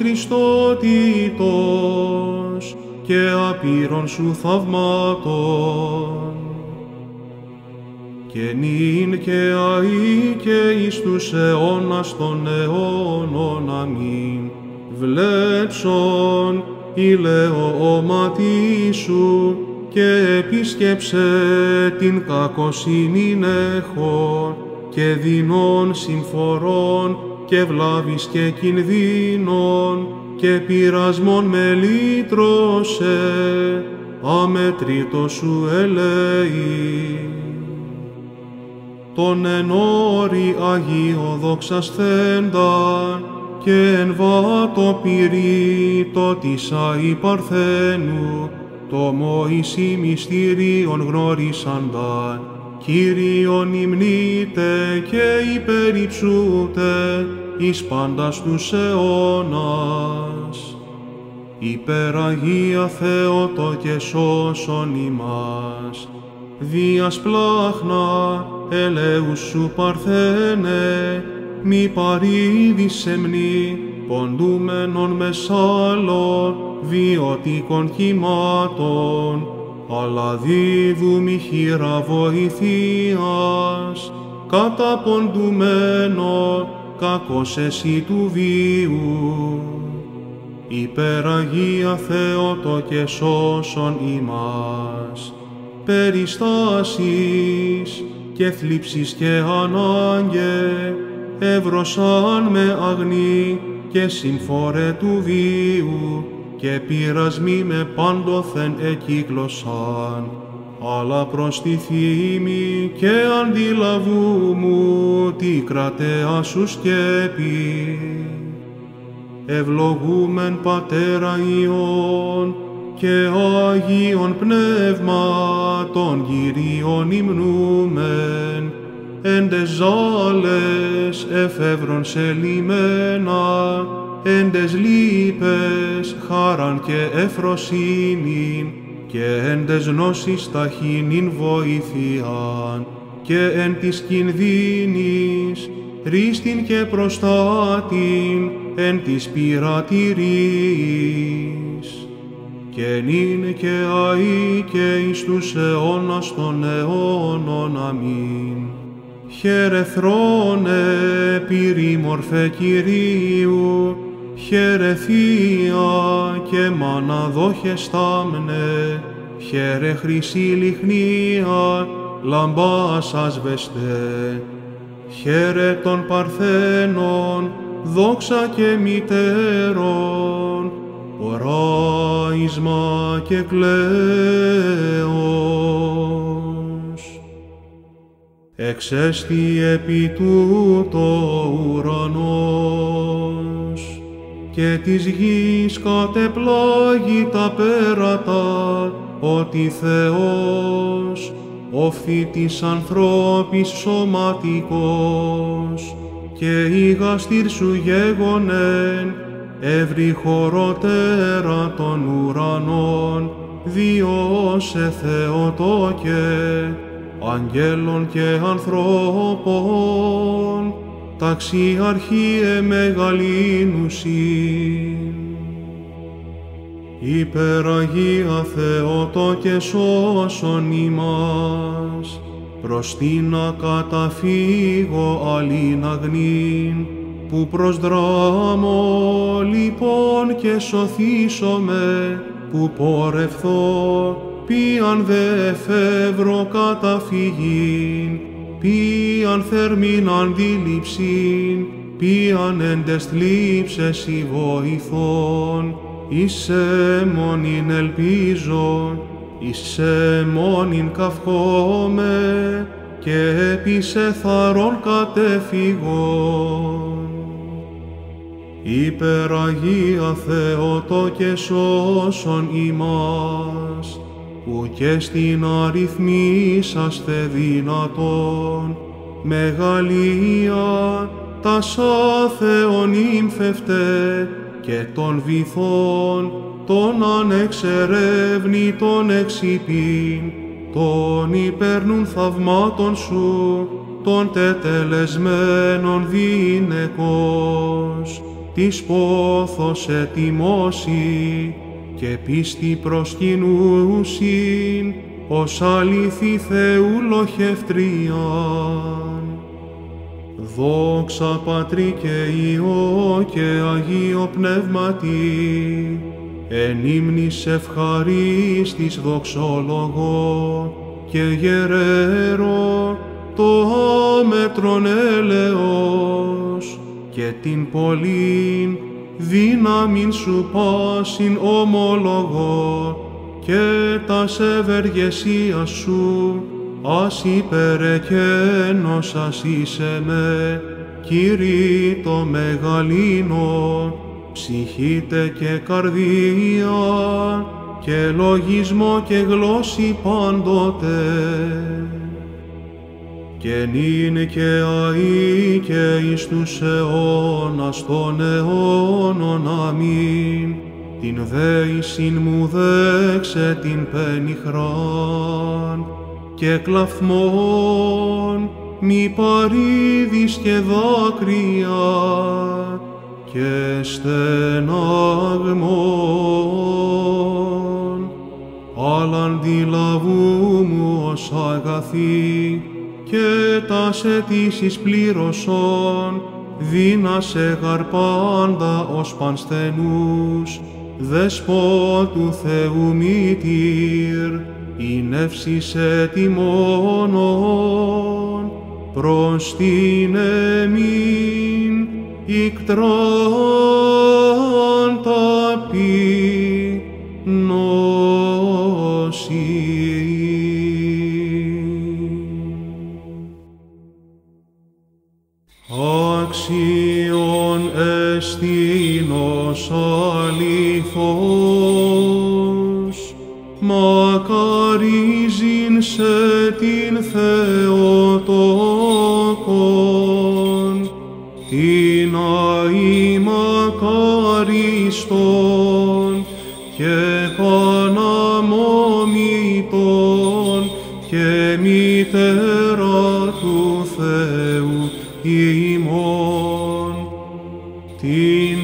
Χριστότητος και απείρων σου θαυμάτων. και νυν και αεί και εις τους αιώνας των αιώνων. Αμήν. Βλέψον ηλαιόματι σου και επίσκεψε την κακοσύνην έχων και δεινών συμφορών και βλάβης και κινδύνων και πειρασμών με λύτρωσε, αμετρήτως σου ελέη. Τον εν όρη Αγίο δοξασθέντα και εν βάτο πυρήτω της Αΐ Παρθένου, το Μωυσή μυστηρίων γνωρίσανταν, Κύριον υμνείτε και υπερυψούτε εις πάντας τους αιώνας. Υπεραγία Θεότο και σώσον ημάς, δίας πλάχνα ελέους σου Παρθένε, μη παρήδης σεμνή, ποντούμενον με σάλο βιωτικών κυμάτων, αλλά δίδουμη χείρα βοηθείας, καταποντουμένο κακός εσύ του βίου. Υπεραγία Θεότο και σώσον ημάς, περιστάσεις και θλίψεις και ανάγκε, εύρωσαν με αγνή και συμφορέ του βίου, και πειρασμοί με πάντοθεν εκύκλωσαν, αλλά προς τη θύμη και αντιλαβού μου τη κρατέα σου σκέπη. Ευλογούμεν Πατέρα Υιόν και Αγίον Πνεύματον Κυρίων υμνούμεν, εν τες ζάλες εφεύρων σε λιμένα, εν τες λύπες χαράν και εφροσύνην, και εν τες γνώσεις ταχύνην βοήθειαν, και εν της κινδύνης ρίστην και προστάτην, εν της πειρατηρής. Και νυν και αεί και εις τους αιώνας των αιώνων. Αμήν. Χαίρε θρόνε πυρήμορφε Κυρίου, χαίρε Θεία και μάνα δόχεστάμνε, χαίρε χρυσή λιχνία λαμπάς ασβεστέ, χαίρε των Παρθένων δόξα και μητέρων, οράισμα και κλαίος. Εξέστη επί τούτο ουρανός, και της γης κατεπλάγει τα πέρατα, ότι Θεός, ο φύτης ανθρώπης σωματικός, και η γαστήρ σου γέγονεν, εύρη χωροτέρα των ουρανών, διώσε Θεοτόκε, αγγέλων και ανθρώπων, ταξιαρχίε μεγαλύνουσιν. Υπεραγία Θεότο και σώσον ημάς, προς την ακαταφύγω αλλήν αγνήν, που προς δράμω λοιπόν και σωθήσομαι, που πορευθώ ποιαν δε εφεύρω καταφυγήν, ποιαν θερμήν αντίληψην, ποιαν εν τες θλίψες η βοηθών, εις εμμονήν ελπίζω, εις εμμονήν καυχόμαι, και επί εθαρών κατεφυγών. Υπεραγία Θεότο και σώσον ημάς, που και στην αριθμίσαστε δυνατόν, μεγαλεία τασά Θεον ύμφευτε, και των βυθών των ανεξερεύνητων εξυπήν, των υπέρνουν θαυμάτων σου, των τετελεσμένων δίνεκος, της πόθος ετοιμώσει, και πίστη προσκυνούσιν, ως αληθή Θεού λοχευτρίαν. Δόξα Πατρί και Υιό και Αγίο Πνεύματι, εν ύμνης ευχαρίστης δοξόλογο και γερέρο το άμετρον έλεος και την πολλήν δύναμιν σου πάσιν ομολογώ και τας ευεργεσίας σου ας υπερεκένος ας είσαι με, Κύριε το μεγαλύνο, ψυχήτε και καρδία και λογισμό και γλώσση πάντοτε. Και νυν και αεί και εις τους αιώνας των αιώνων αμήν, την δέησιν μου δέξε την πενιχράν, και κλαυθμόν μη παρήδεις και δάκρυα, και στεναγμόν, αλλά αντιλαβού μου ως αγαθή, και τας αιτήσεις πλήρωσον, δύνασε γαρπάντα ως πανσθενούς, δεσπότου Θεού μήτηρ, η νεύσης ετοιμόνων, προς την εμήν ικτράν ταπεινώσει. Άξιον εστίνος αληθώς, μακαρίζειν σε την Θεοτόκον, την αη μακαριστον και παναμόμητον και μητέρα του Θεού ημών, την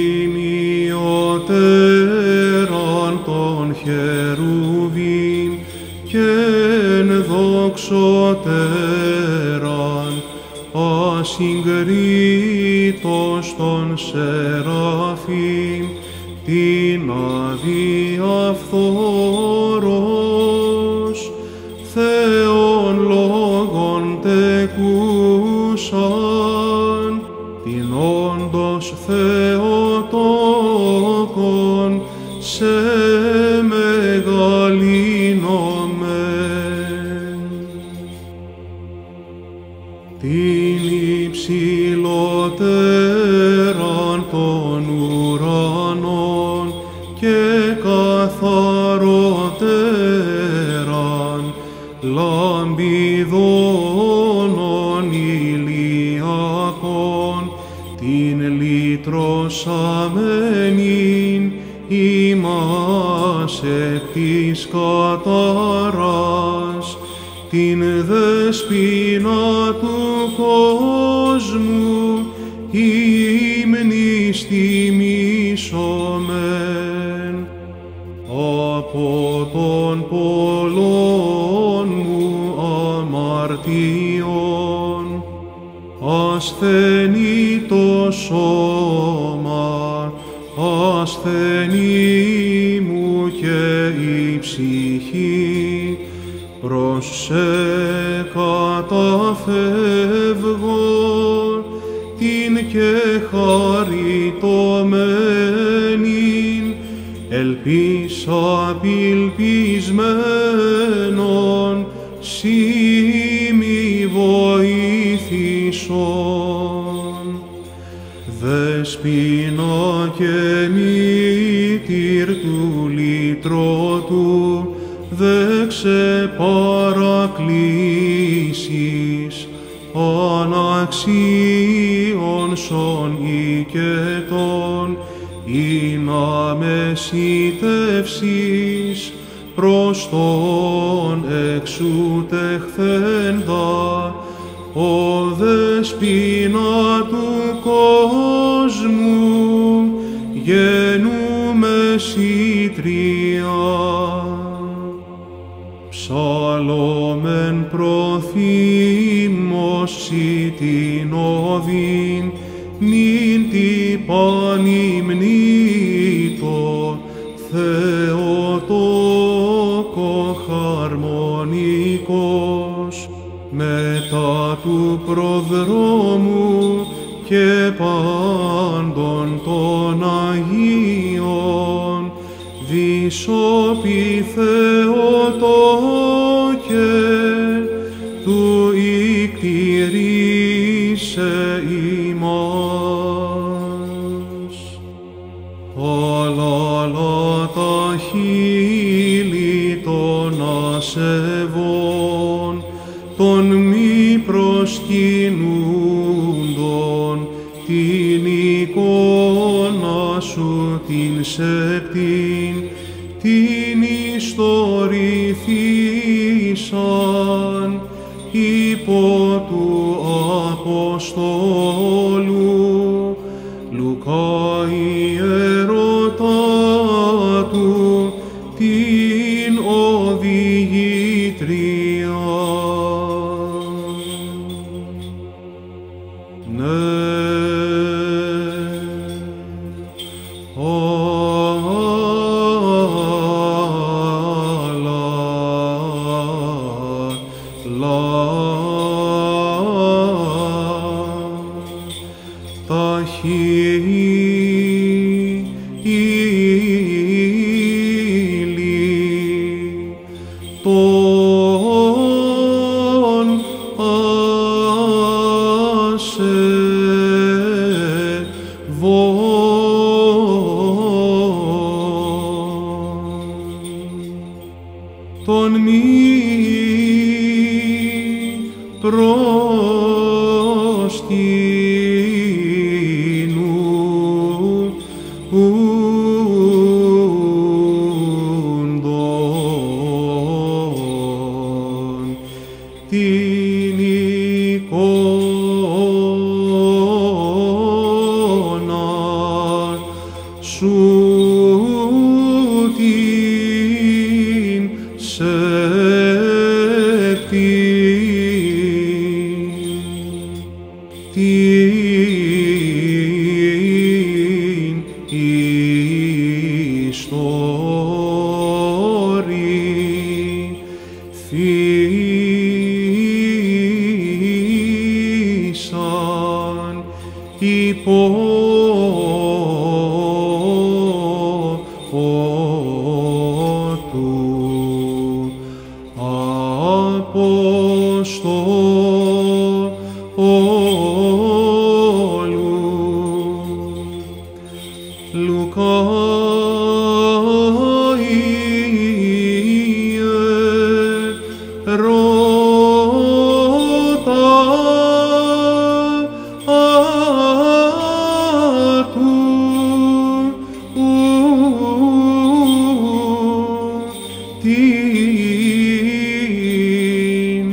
τιμιωτέραν των χερουβίμ και εν δοξωτέραν, ασυγκρίτως των σεραφείμ, την αδιαφθόρος, Θεόν λόγον τεκούσαν, την όντως Θεοτόκον σε μεγαλύνομεν. Την υψηλότεραν των ουρανών και καθαρότεραν λαμπιδόνων ηλιακών, την λυτρωσαμένην ημάς εκ της κατάρας, την δεσποινα του κόσμου ύμνης τιμήσομεν, από των πολλών μου αμαρτιών, ασθενή το σώμα, ασθενή μου και η ψυχή, προς σε καταφεύγω την και χαριτωμένην, ελπίς απελπισμένον, σύ μη βοήθησον. Δεσποινα και μήτηρ του λυτρωτού, δέξε παρακλήσεις, αναξίων σον οικετών, ή να μεσητεύσεις προς τον εξούτεχθέντα, ο δεσποινα του κόσμου, γενούμε σιτρία. Ψαλόμεν προθύμωση την οδήν, νυν τι πανυμνήτω, Θεοτόκο χαρμονικός, μετά του προδρόμου και πάντων των Αγίων, δισόπι Θεοτόκε, του ικτηρίσε ημάς. Αλάλα τα χείλη των ασεβών, των μη προσκυνούντων, την εικόνα σου την σεπτήν, την ιστορηθήσαν υπό του Αποστόλου Λουκά ιερωτά του την οδηγήτρια. Ναι. Τα χείλη των ασεβών, των μη προσκυνούντων, την εικόνα σου την σεπτήν, την ιστορηθήσαν υπό του Αποστόλου Λουκά ιερωτά του την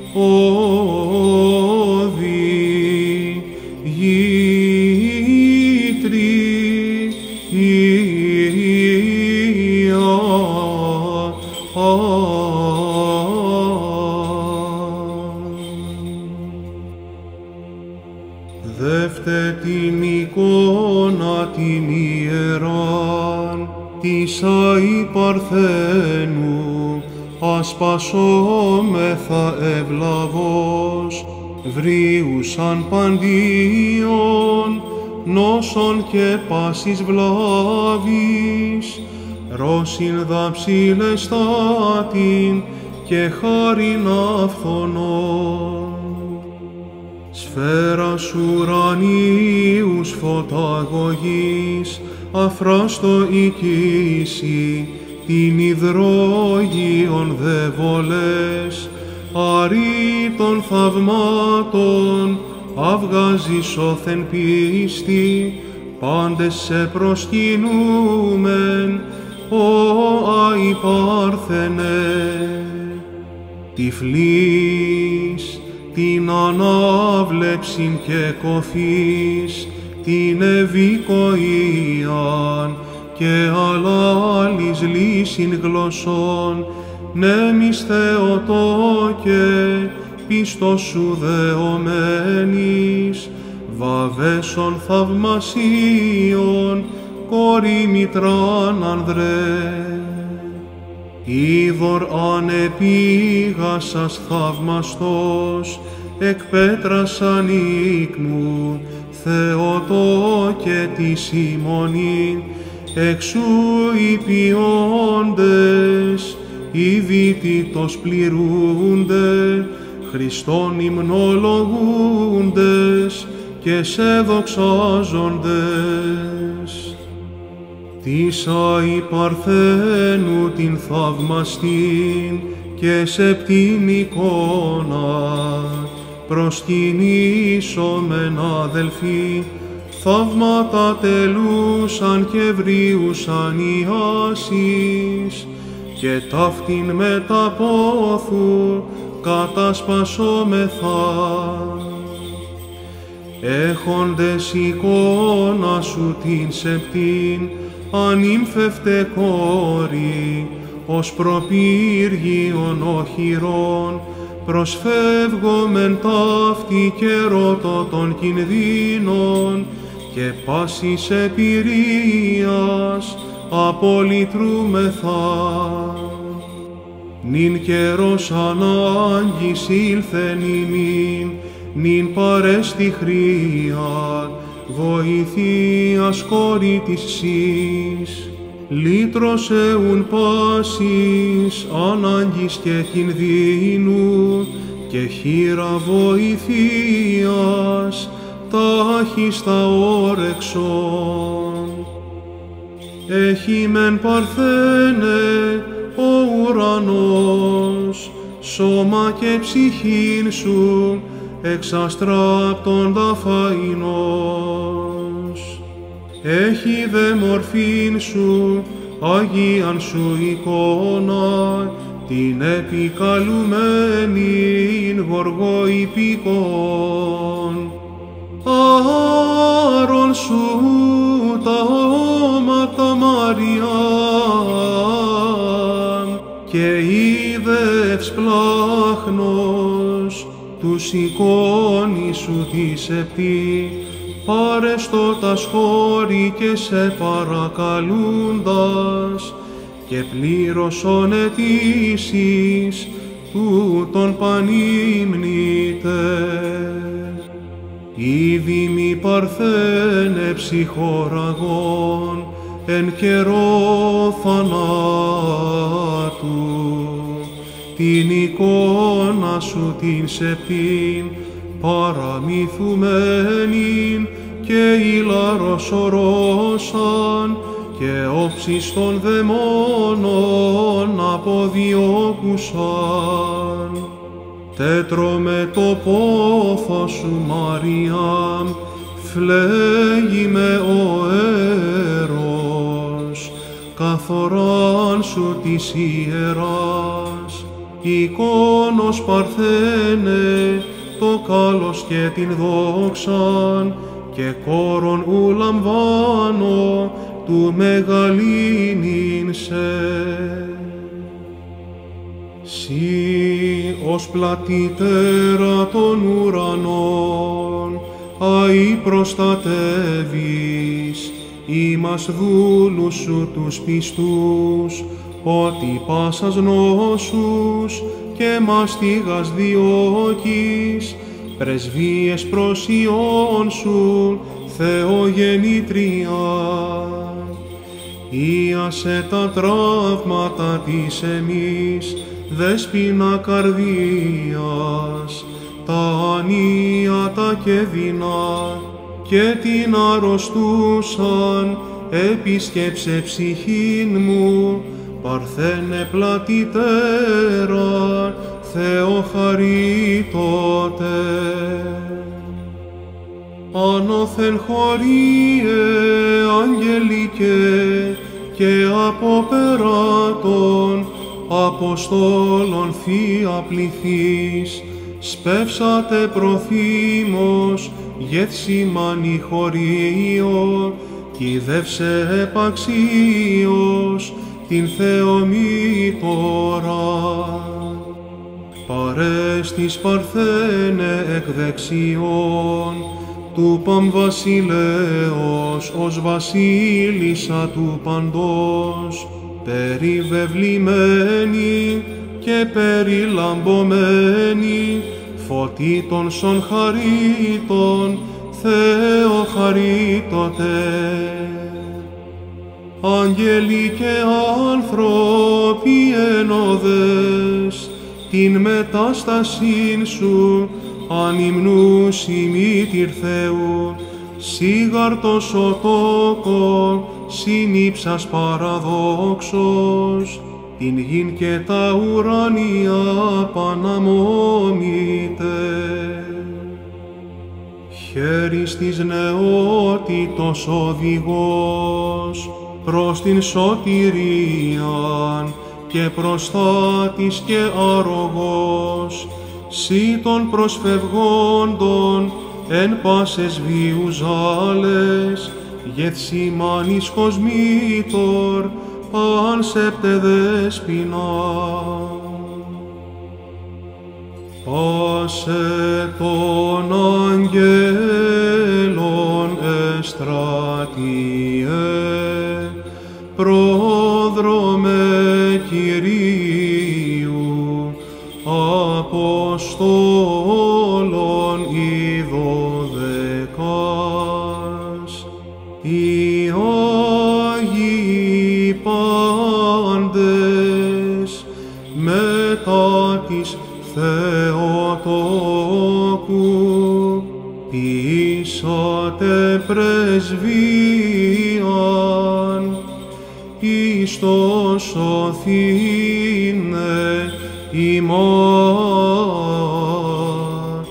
Δεύτε την εικόνα την ιεράν της Αΐ Παρθένου, ασπασόμεθα ευλαβώς, βρίουσαν παντίον, νόσων και πάσης βλάβης, ρώσιν δαψιλεστάτην και χάριν αυθονών. Σφαίρας ουρανίους φωταγωγής, αφράστο οικήσει, την υδρόγειον δε βολές, αρή των θαυμάτων, αυγάζεις όθεν πίστη, πάντες σε προσκυνούμεν, ο Αΐ Παρθενέ. Τυφλής την ανάβλεψην και κοφής, την ευηκοίαν και αλλάλης λύσιν γλωσσών, νέμις Θεοτόκε, πίστος σου δεωμένης, βαβέσον θαυμασίων, κόρη μητράν ανδρέ. Είδωρ ανεπήγασας θαυμαστός, εκ πέτρας ανίκνου, Θεοτόκε της ημώνην, εξού οι ποιόντες, οι δίτητος πληρούνται, Χριστόν υμνολογούντες και σε δοξάζοντες. Της Άη Παρθένου την θαυμαστήν και σε πτήν εικόνα, προσκυνήσομεν αδελφοί, θαύματα τελούσαν και βρίουσαν οι άσης, και ταύτην μετα πόθου κατασπασόμεθα. Έχοντες εικόνα σου την σεπτήν, ανήμφευτε κόρη, ως προπύργιον οχυρών, προσφεύγομεν ταύτη και ρώτο των κινδύνων, και πάσης επηρείας απολυτρούμεθα. Νυν καιρός ανάγκης ήλθεν ημίν, νυν παρέστη χρία, βοηθείας κόρη της σεις. Λύτρωσε ουν πάσης ανάγκης και κινδύνου, και χείρα βοηθείας τάχιστα όρεξον. Έχει μεν Παρθένε ο ουρανός, σώμα και ψυχήν σου εξαστράπτοντα φαϊνός. Έχει δε μορφήν σου, Αγίαν σου εικόνα, την επικαλουμένην γοργοϊπικών. Άρων σου τα όματα Μαριάν, και είδε ευσπλάχνος τους εικόνη σου τη σεπτή, πάρεστο τα σχόρη και σε παρακαλούντας, και πλήρωσον αιτήσεις τούτον πανύμνητε. Ήδη μη Παρθένε ψυχοραγών, εν καιρό θανάτου, την εικόνα σου την σεπτήν παραμυθουμένην, και ηλάρος ορώσαν, και όψεις των δαιμόνων αποδιώκουσαν. Τέτρο με το πόθο σου Μαριάμ, φλέγει με ο έρος, καθοράν σου της ιεράς. Εικόνος Παρθένε, το κάλος και την δόξαν, και κόρον ου λαμβάνω του μεγαλύνειν σε. Συ ως πλατύτερα των ουρανών, αη προστατεύεις, ημάς δούλους σου τους πιστούς, ότι πάσας νόσους και μαστίγας διώκεις, πρεσβείες προς Υιόν σου, Θεογεννήτρια. Ήασε τα τραύματα της εμείς, δέσποινα καρδίας, τα ανίατα και δεινά, και την αρρωστούσαν, επισκέψε ψυχήν μου, Παρθένε πλατύτερα, Θεοχαρίτωτε. Ανώθεν χωρίε αγγελικέ, και από περάτων Αποστόλων θεία πληθείς, σπεύσατε προθύμως, γεύσιμαν η χωρίω, κυδεύσε επαξίως, την Θεομήτωρα. Παρέστης Παρθένε εκ δεξιών, του Παμβασιλέως ως βασίλισσα του παντός, περιβεβλημένη και περιλαμβωμένη, φωτίτων σον χαρίτων, Θεό χαρίτωτε. Άγγελοι και άνθρωποι ενώδες, την μετάστασήν σου, ανυμνούς ημίτηρ Θεού, σίγαρτος ο τόκο, συνύψας παραδόξος, την γην και τα ουρανία παναμόμητε. Χέρις της νεότητος οδηγός, προς την σωτηρίαν και προστάτης και αρρωγός, σύ των προσφευγόντων εν πάσες βίους ζάλες, γεθσιμάνης κοσμήτωρ, παν σέπτε δέσποινα. Πάσε των αγγέλων εστρατιέ, πρόδρομε Κυρίου, Αποστόλων οι δωδεκάς, οι Άγιοι πάντες, μετά της Θεοτόκου, ποιήσατε πρεσβείαν, εις το σωθήνε ημάς.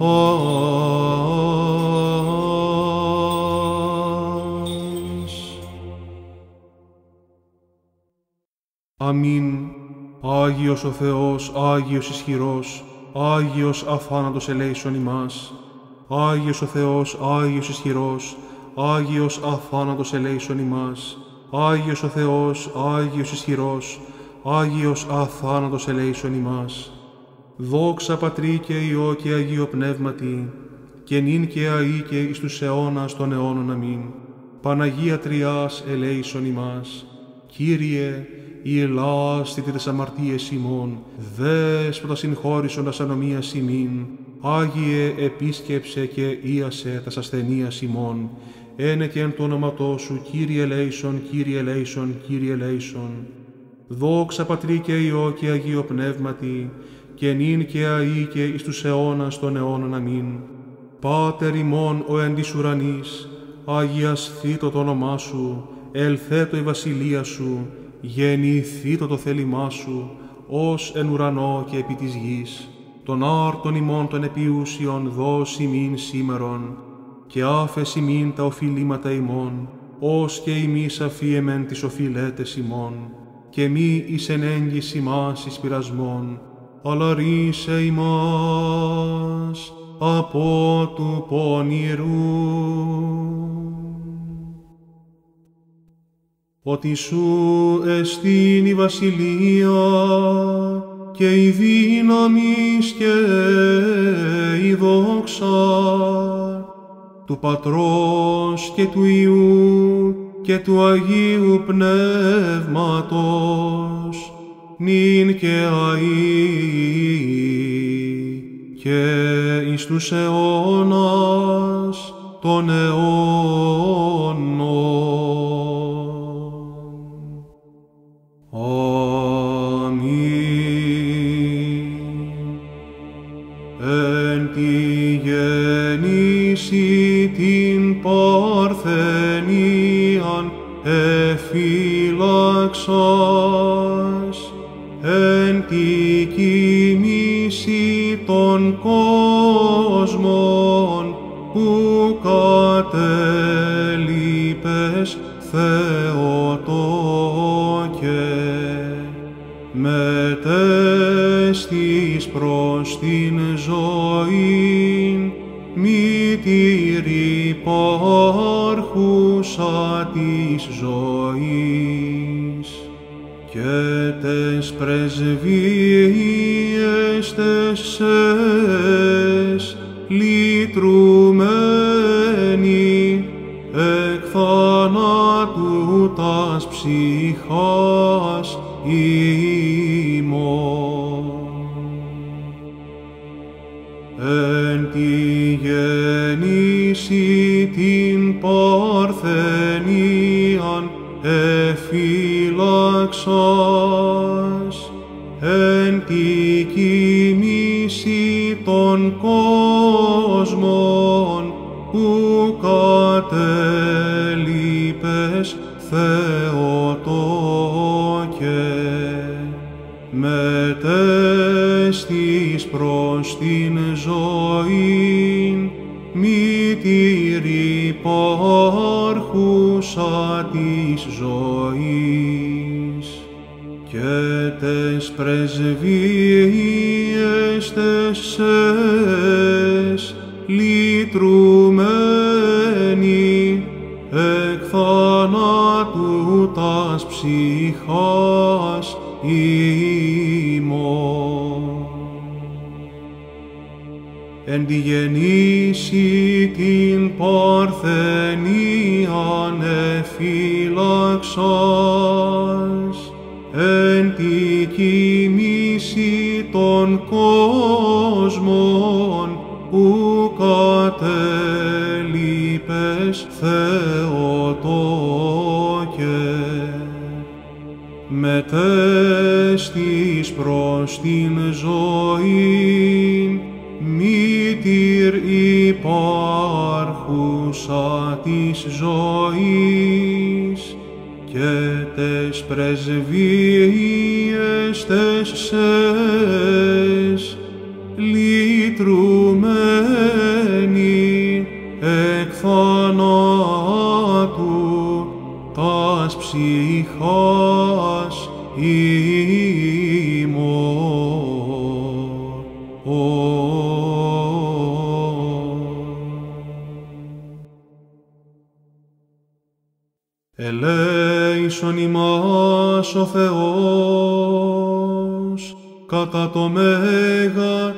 Αμήν. Άγιος ο Θεός, Άγιος ισχυρός, Άγιος αθάνατος ελέησον ημάς. Άγιος ο Θεός, Άγιος ισχυρός, Άγιος αθάνατος ελέησον ημάς. Άγιος ο Θεός, Άγιος ισχυρός, Άγιος αθάνατος ελέησον ημάς. Δόξα Πατρί και Υιό και Αγίο Πνεύματι, και νυν και αεί και εις τους αιώνας των αιώνων. Αμήν. Παναγία Τριάς ελέησον ημάς. Κύριε, η ελάστητη τες αμαρτίες ημών, Δέσποτα συγχώρησον τας ανομίας ημίν, Άγιε επίσκεψε και ίασε τας ασθενείας ημών, ένε και εν το όνοματό σου, Κύριε ελέησον, Κύριε ελέησον, Κύριε ελέησον. Δόξα Πατρί και Υιό και Αγίο Πνεύματι, και νυν και αεί και εις τους αιώνας των αιώνων. Αμήν. Πάτερ ημών ο εν της ουρανής, αγιασθήτω το όνομά σου, ελθέτω η βασιλεία σου, γεννηθήτω το θέλημά σου, ως εν ουρανό και επί της γης. Τον άρτον ημών των επιούσιων δώσ' ημίν σήμερον, και άφες ημίν τα οφειλήματα ημών, ως και ημείς αφίεμεν τις οφειλέτες ημών, και μη εις εν έγγυς ημάς εις πειρασμόν, αλλά ρίσε ημάς από του πονηρού. Ότι σου εστίν η βασιλεία και η δύναμις και η δόξα του Πατρός και του Υιού και του Αγίου Πνεύματος, νυν και αεί και εις τους αιώνας των αιώνων. Εν τη γέννηση την παρθενίαν εφύλαξας, εν τη κοιμήση των κόσμων που κατέλειπες, Θεοτόκε, μετέστης προς την ζωήν, μήτηρ υπάρχουσα της ζωής. και τες πρεσβείες τες σες λυτρουμένοι εκ θανάτου τας ψυχάς ημών. Εν τη γεννήση την παρθενίαν εφύλαξας, εν τη κοιμήση των κόσμων που κατέλειπες Θεοτόκε, μετέστης προς την ζωήν μήτηρ υπάρχουσα της ζωής, και τες πρεσβείες τες σες λυτρουμένοι εκ θανάτου τας ψυχάς ημών. Εν τη γεννήση την παρθενίαν εφύλαξας, εν τη κοιμήση των κόσμων που κατέλειπες Θεοτόκε, μετέστης προς την ζωήν μήτηρ υπάρχουσα της ζωής, και τες πρεσβείες τες σες λυτρουμένοι εκ θανάτου τας ψυχάς ημών. Ελέησον ημάς ο Θεός κατά το μέγα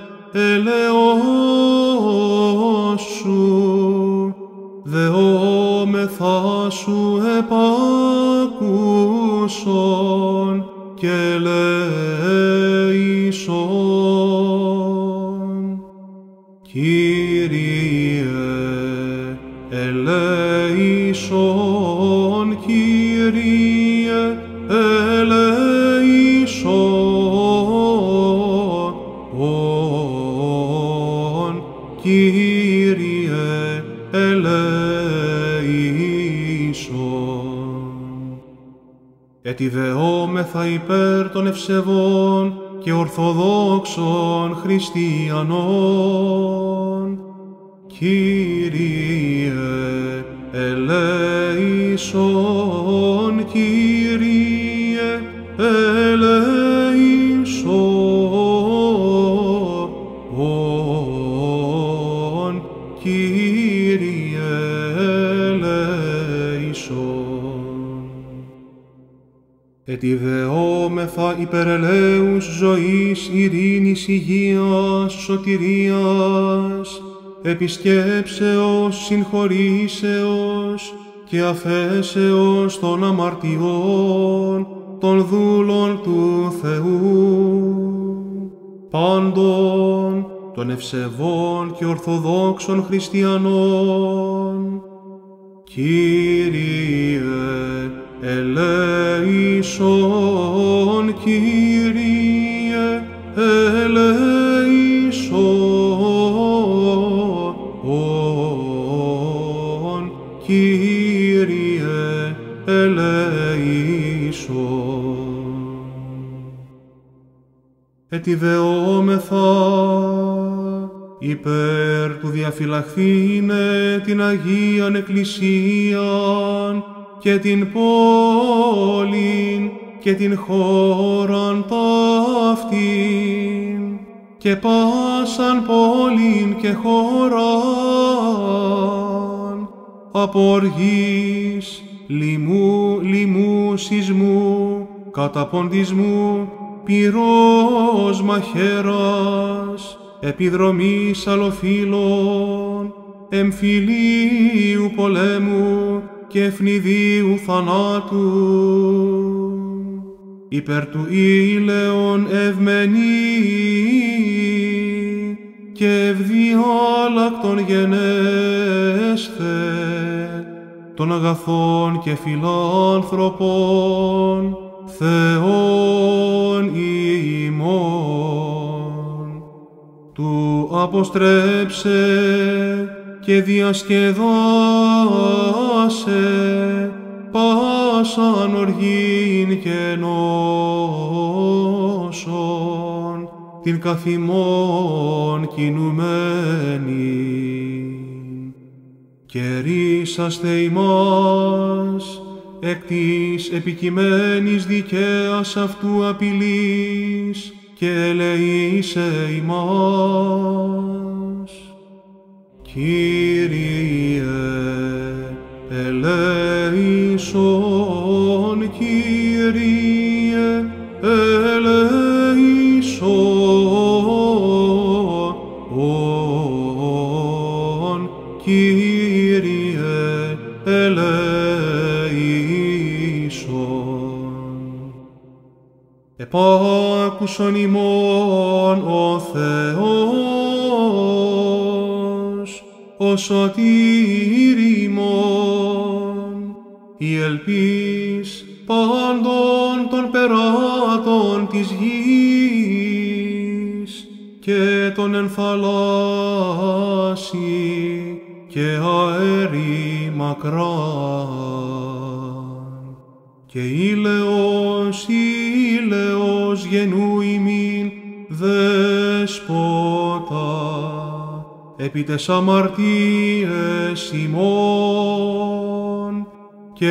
ελεός σου, δεόμεθά σου επάκουσον και ελέησον. Κύριε, ελέησον, Κύριε, ελέησον, Κύριε, ελέησον. Ετιδεόμεθα υπέρ των ευσεβών και ορθοδόξων χριστιανών. Κύριε, ελέησον, Κύριε, ελέησον, Κύριε, ελέησον. Ετιδεόμεθα υπέρ ελέους ζωής, ειρήνης, υγείας, σωτηρίας, επισκέψεως, συγχωρήσεως και αφέσεως των αμαρτιών των δούλων του Θεού, πάντων των ευσεβών και ορθοδόξων χριστιανών. Κύριε, ελέησον, Κύριε, ελέησον, Κύριε, ελέησον. Ετιδεόμεθα υπέρ του διαφυλαχθήνε την Αγίαν Εκκλησίαν και την πόλην και την χώραν ταύτην και πάσαν πόλην και χώραν από οργής, λοιμού, λοιμού, σεισμού, κατά ποντισμού πυρός μαχαίρας, επιδρομής αλλοφύλων, εμφυλίου πολέμου και ευνηδίου θανάτου, υπέρ του ήλαιον ευμένη και ευδιάλακτον γενέσθε, των αγαθών και φιλάνθρωπων Θεόν ημών, του αποστρέψε και διασκεδάσε πάσαν οργήν και νόσον, την καθημών κινουμένη. Και ρίσαστε ημάς εκ της επικειμένης δικαίας αυτού απειλής και ελεήσε ημάς. Κύριε, ελέησον, Κύριε, ελέησον, Κύριε, ελέησον. Επάκουσον ημών ο Θεός, ο σωτήρ ημών, η ελπίς πάντων των περάτων της γης και των εν θαλάσσι και αέρι μακράν. Και ήλαιος, ήλαιος γενού ημίν δέσποτα, επί τες αμαρτίες ημών και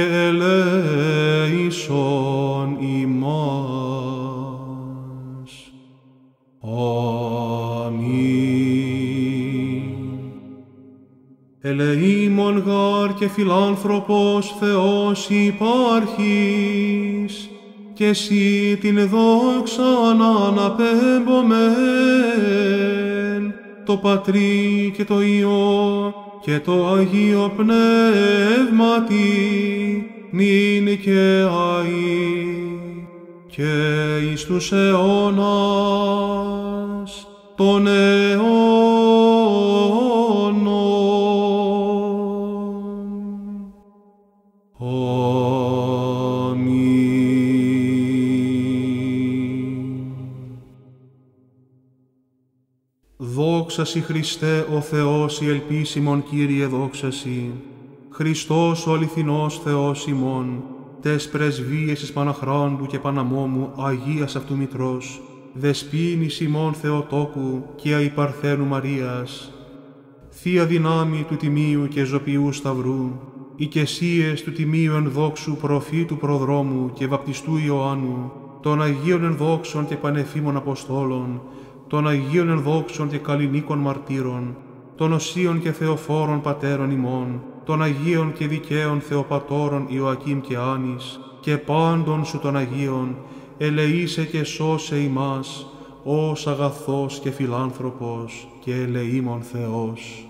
ελέησον ημάς. Αμήν. Ελεήμων γάρ και φιλάνθρωπος Θεός υπάρχεις, και εσύ την δόξαν αναπέμπομεν, το Πατρί και το Υιό και το Αγίο Πνεύματι, νυν και αεί και εις τους αιώνας των αιώνων. Δόξα Σοι Χριστέ ο Θεός η ελπίσιμον Κύριε, δόξα Σοι. Χριστός ο αληθινός Θεός ημών, τες πρεσβείες της Παναχράντου και Παναμόμου Αγίας αυτού Μητρός, δεσποίνης ημών Θεοτόκου και αϊπαρθένου Μαρίας, Θεία δυνάμει του Τιμίου και Ζωπιού Σταυρού, οικεσίες του Τιμίου ενδόξου προφήτου προδρόμου και βαπτιστού Ιωάννου, των Αγίων ενδόξων και πανεφήμων Αποστόλων, των Αγίων ενδόξων και καλλινίκων μαρτύρων, των οσίων και θεοφόρων πατέρων ημών, των Αγίων και δικαίων Θεοπατώρων Ιωακήμ και Άνης, και πάντων σου των Αγίων, ελεήσε και σώσε ημάς, ως αγαθός και φιλάνθρωπος και ελεήμων Θεός.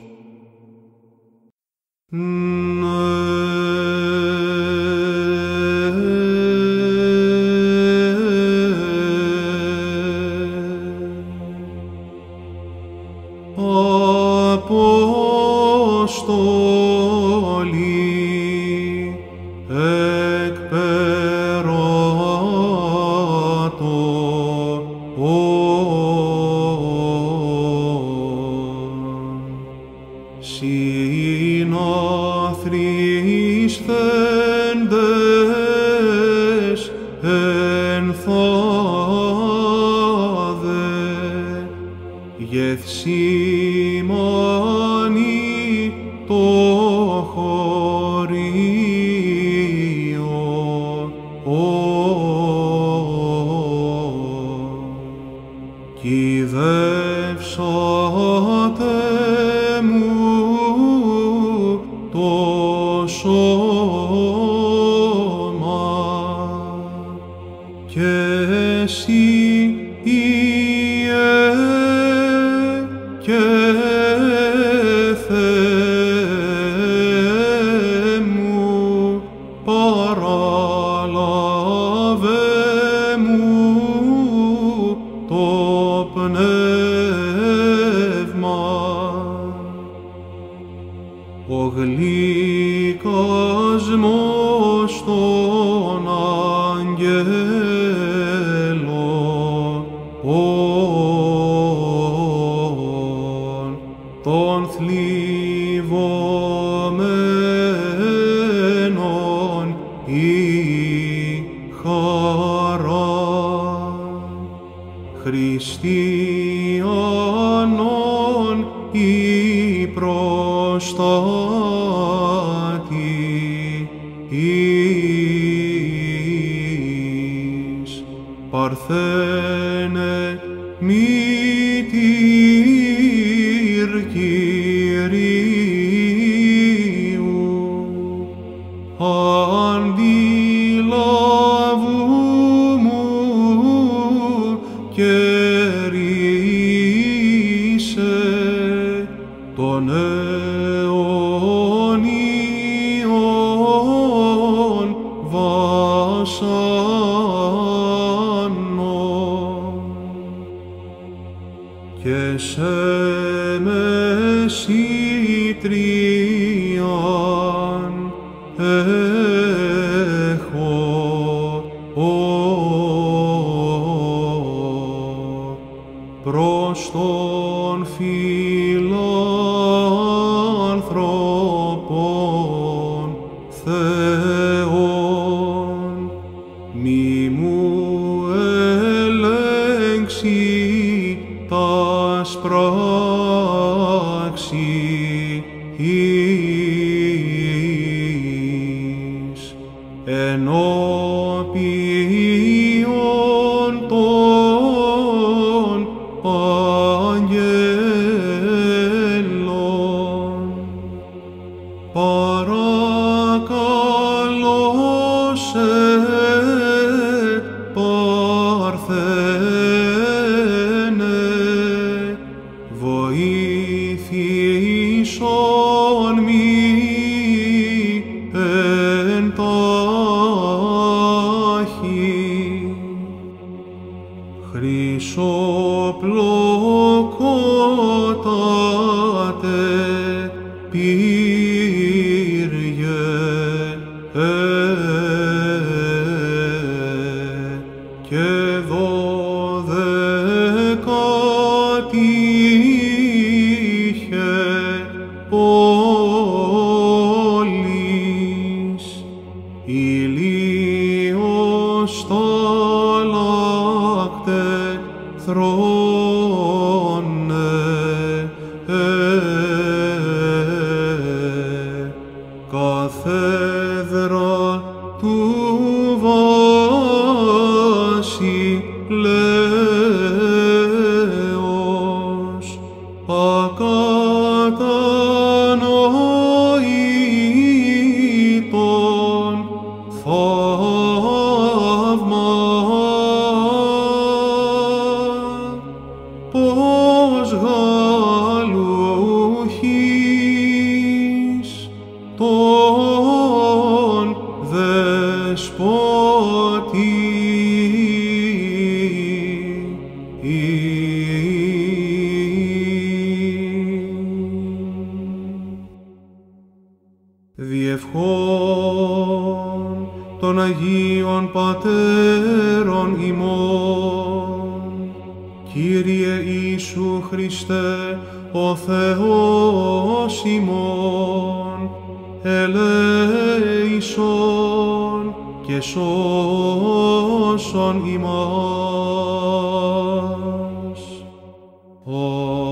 Απόστολοι εκ περάτων, συναθρίσθεντες εν θάδε, γεθσιμανή το χωρίο, κυδεύσατε μου το σώμα και εσύ Ιε και Θεέ μου, παράλαβε μου το πνεύμα. Ο γλυκασμός των αγγέλων, των θλιβωμένων η χαρά, χριστιανών η προστάτη εις, Παρθένε μητήρ Κυρίου, αντιλαβού μου και ρίσε των αιωνίων βασάνων, και σε μεσήτριαν έχω προς τον φιλάνθρωπον Θεόν, μη μου ελέγξει τας πράξεις ενώπιον των αγγέλων. Παρακαλώ σε, Παρθένε, βοήθησον μη εν τάχει. Χρυσοπλοκότατε Πύργε, και δωδεκατήχε πόλης, ηλίος ταλάκτε θρόνε, καθέδρα του βασιλέως, ακατανοήτων θαύμα, πως γαλούχης τον δεσπότη διευχών των Αγίων Πατέρων ημών, Κύριε Ιησού Χριστέ, ο Θεός ημών, ελέησον και σώσον ημάς.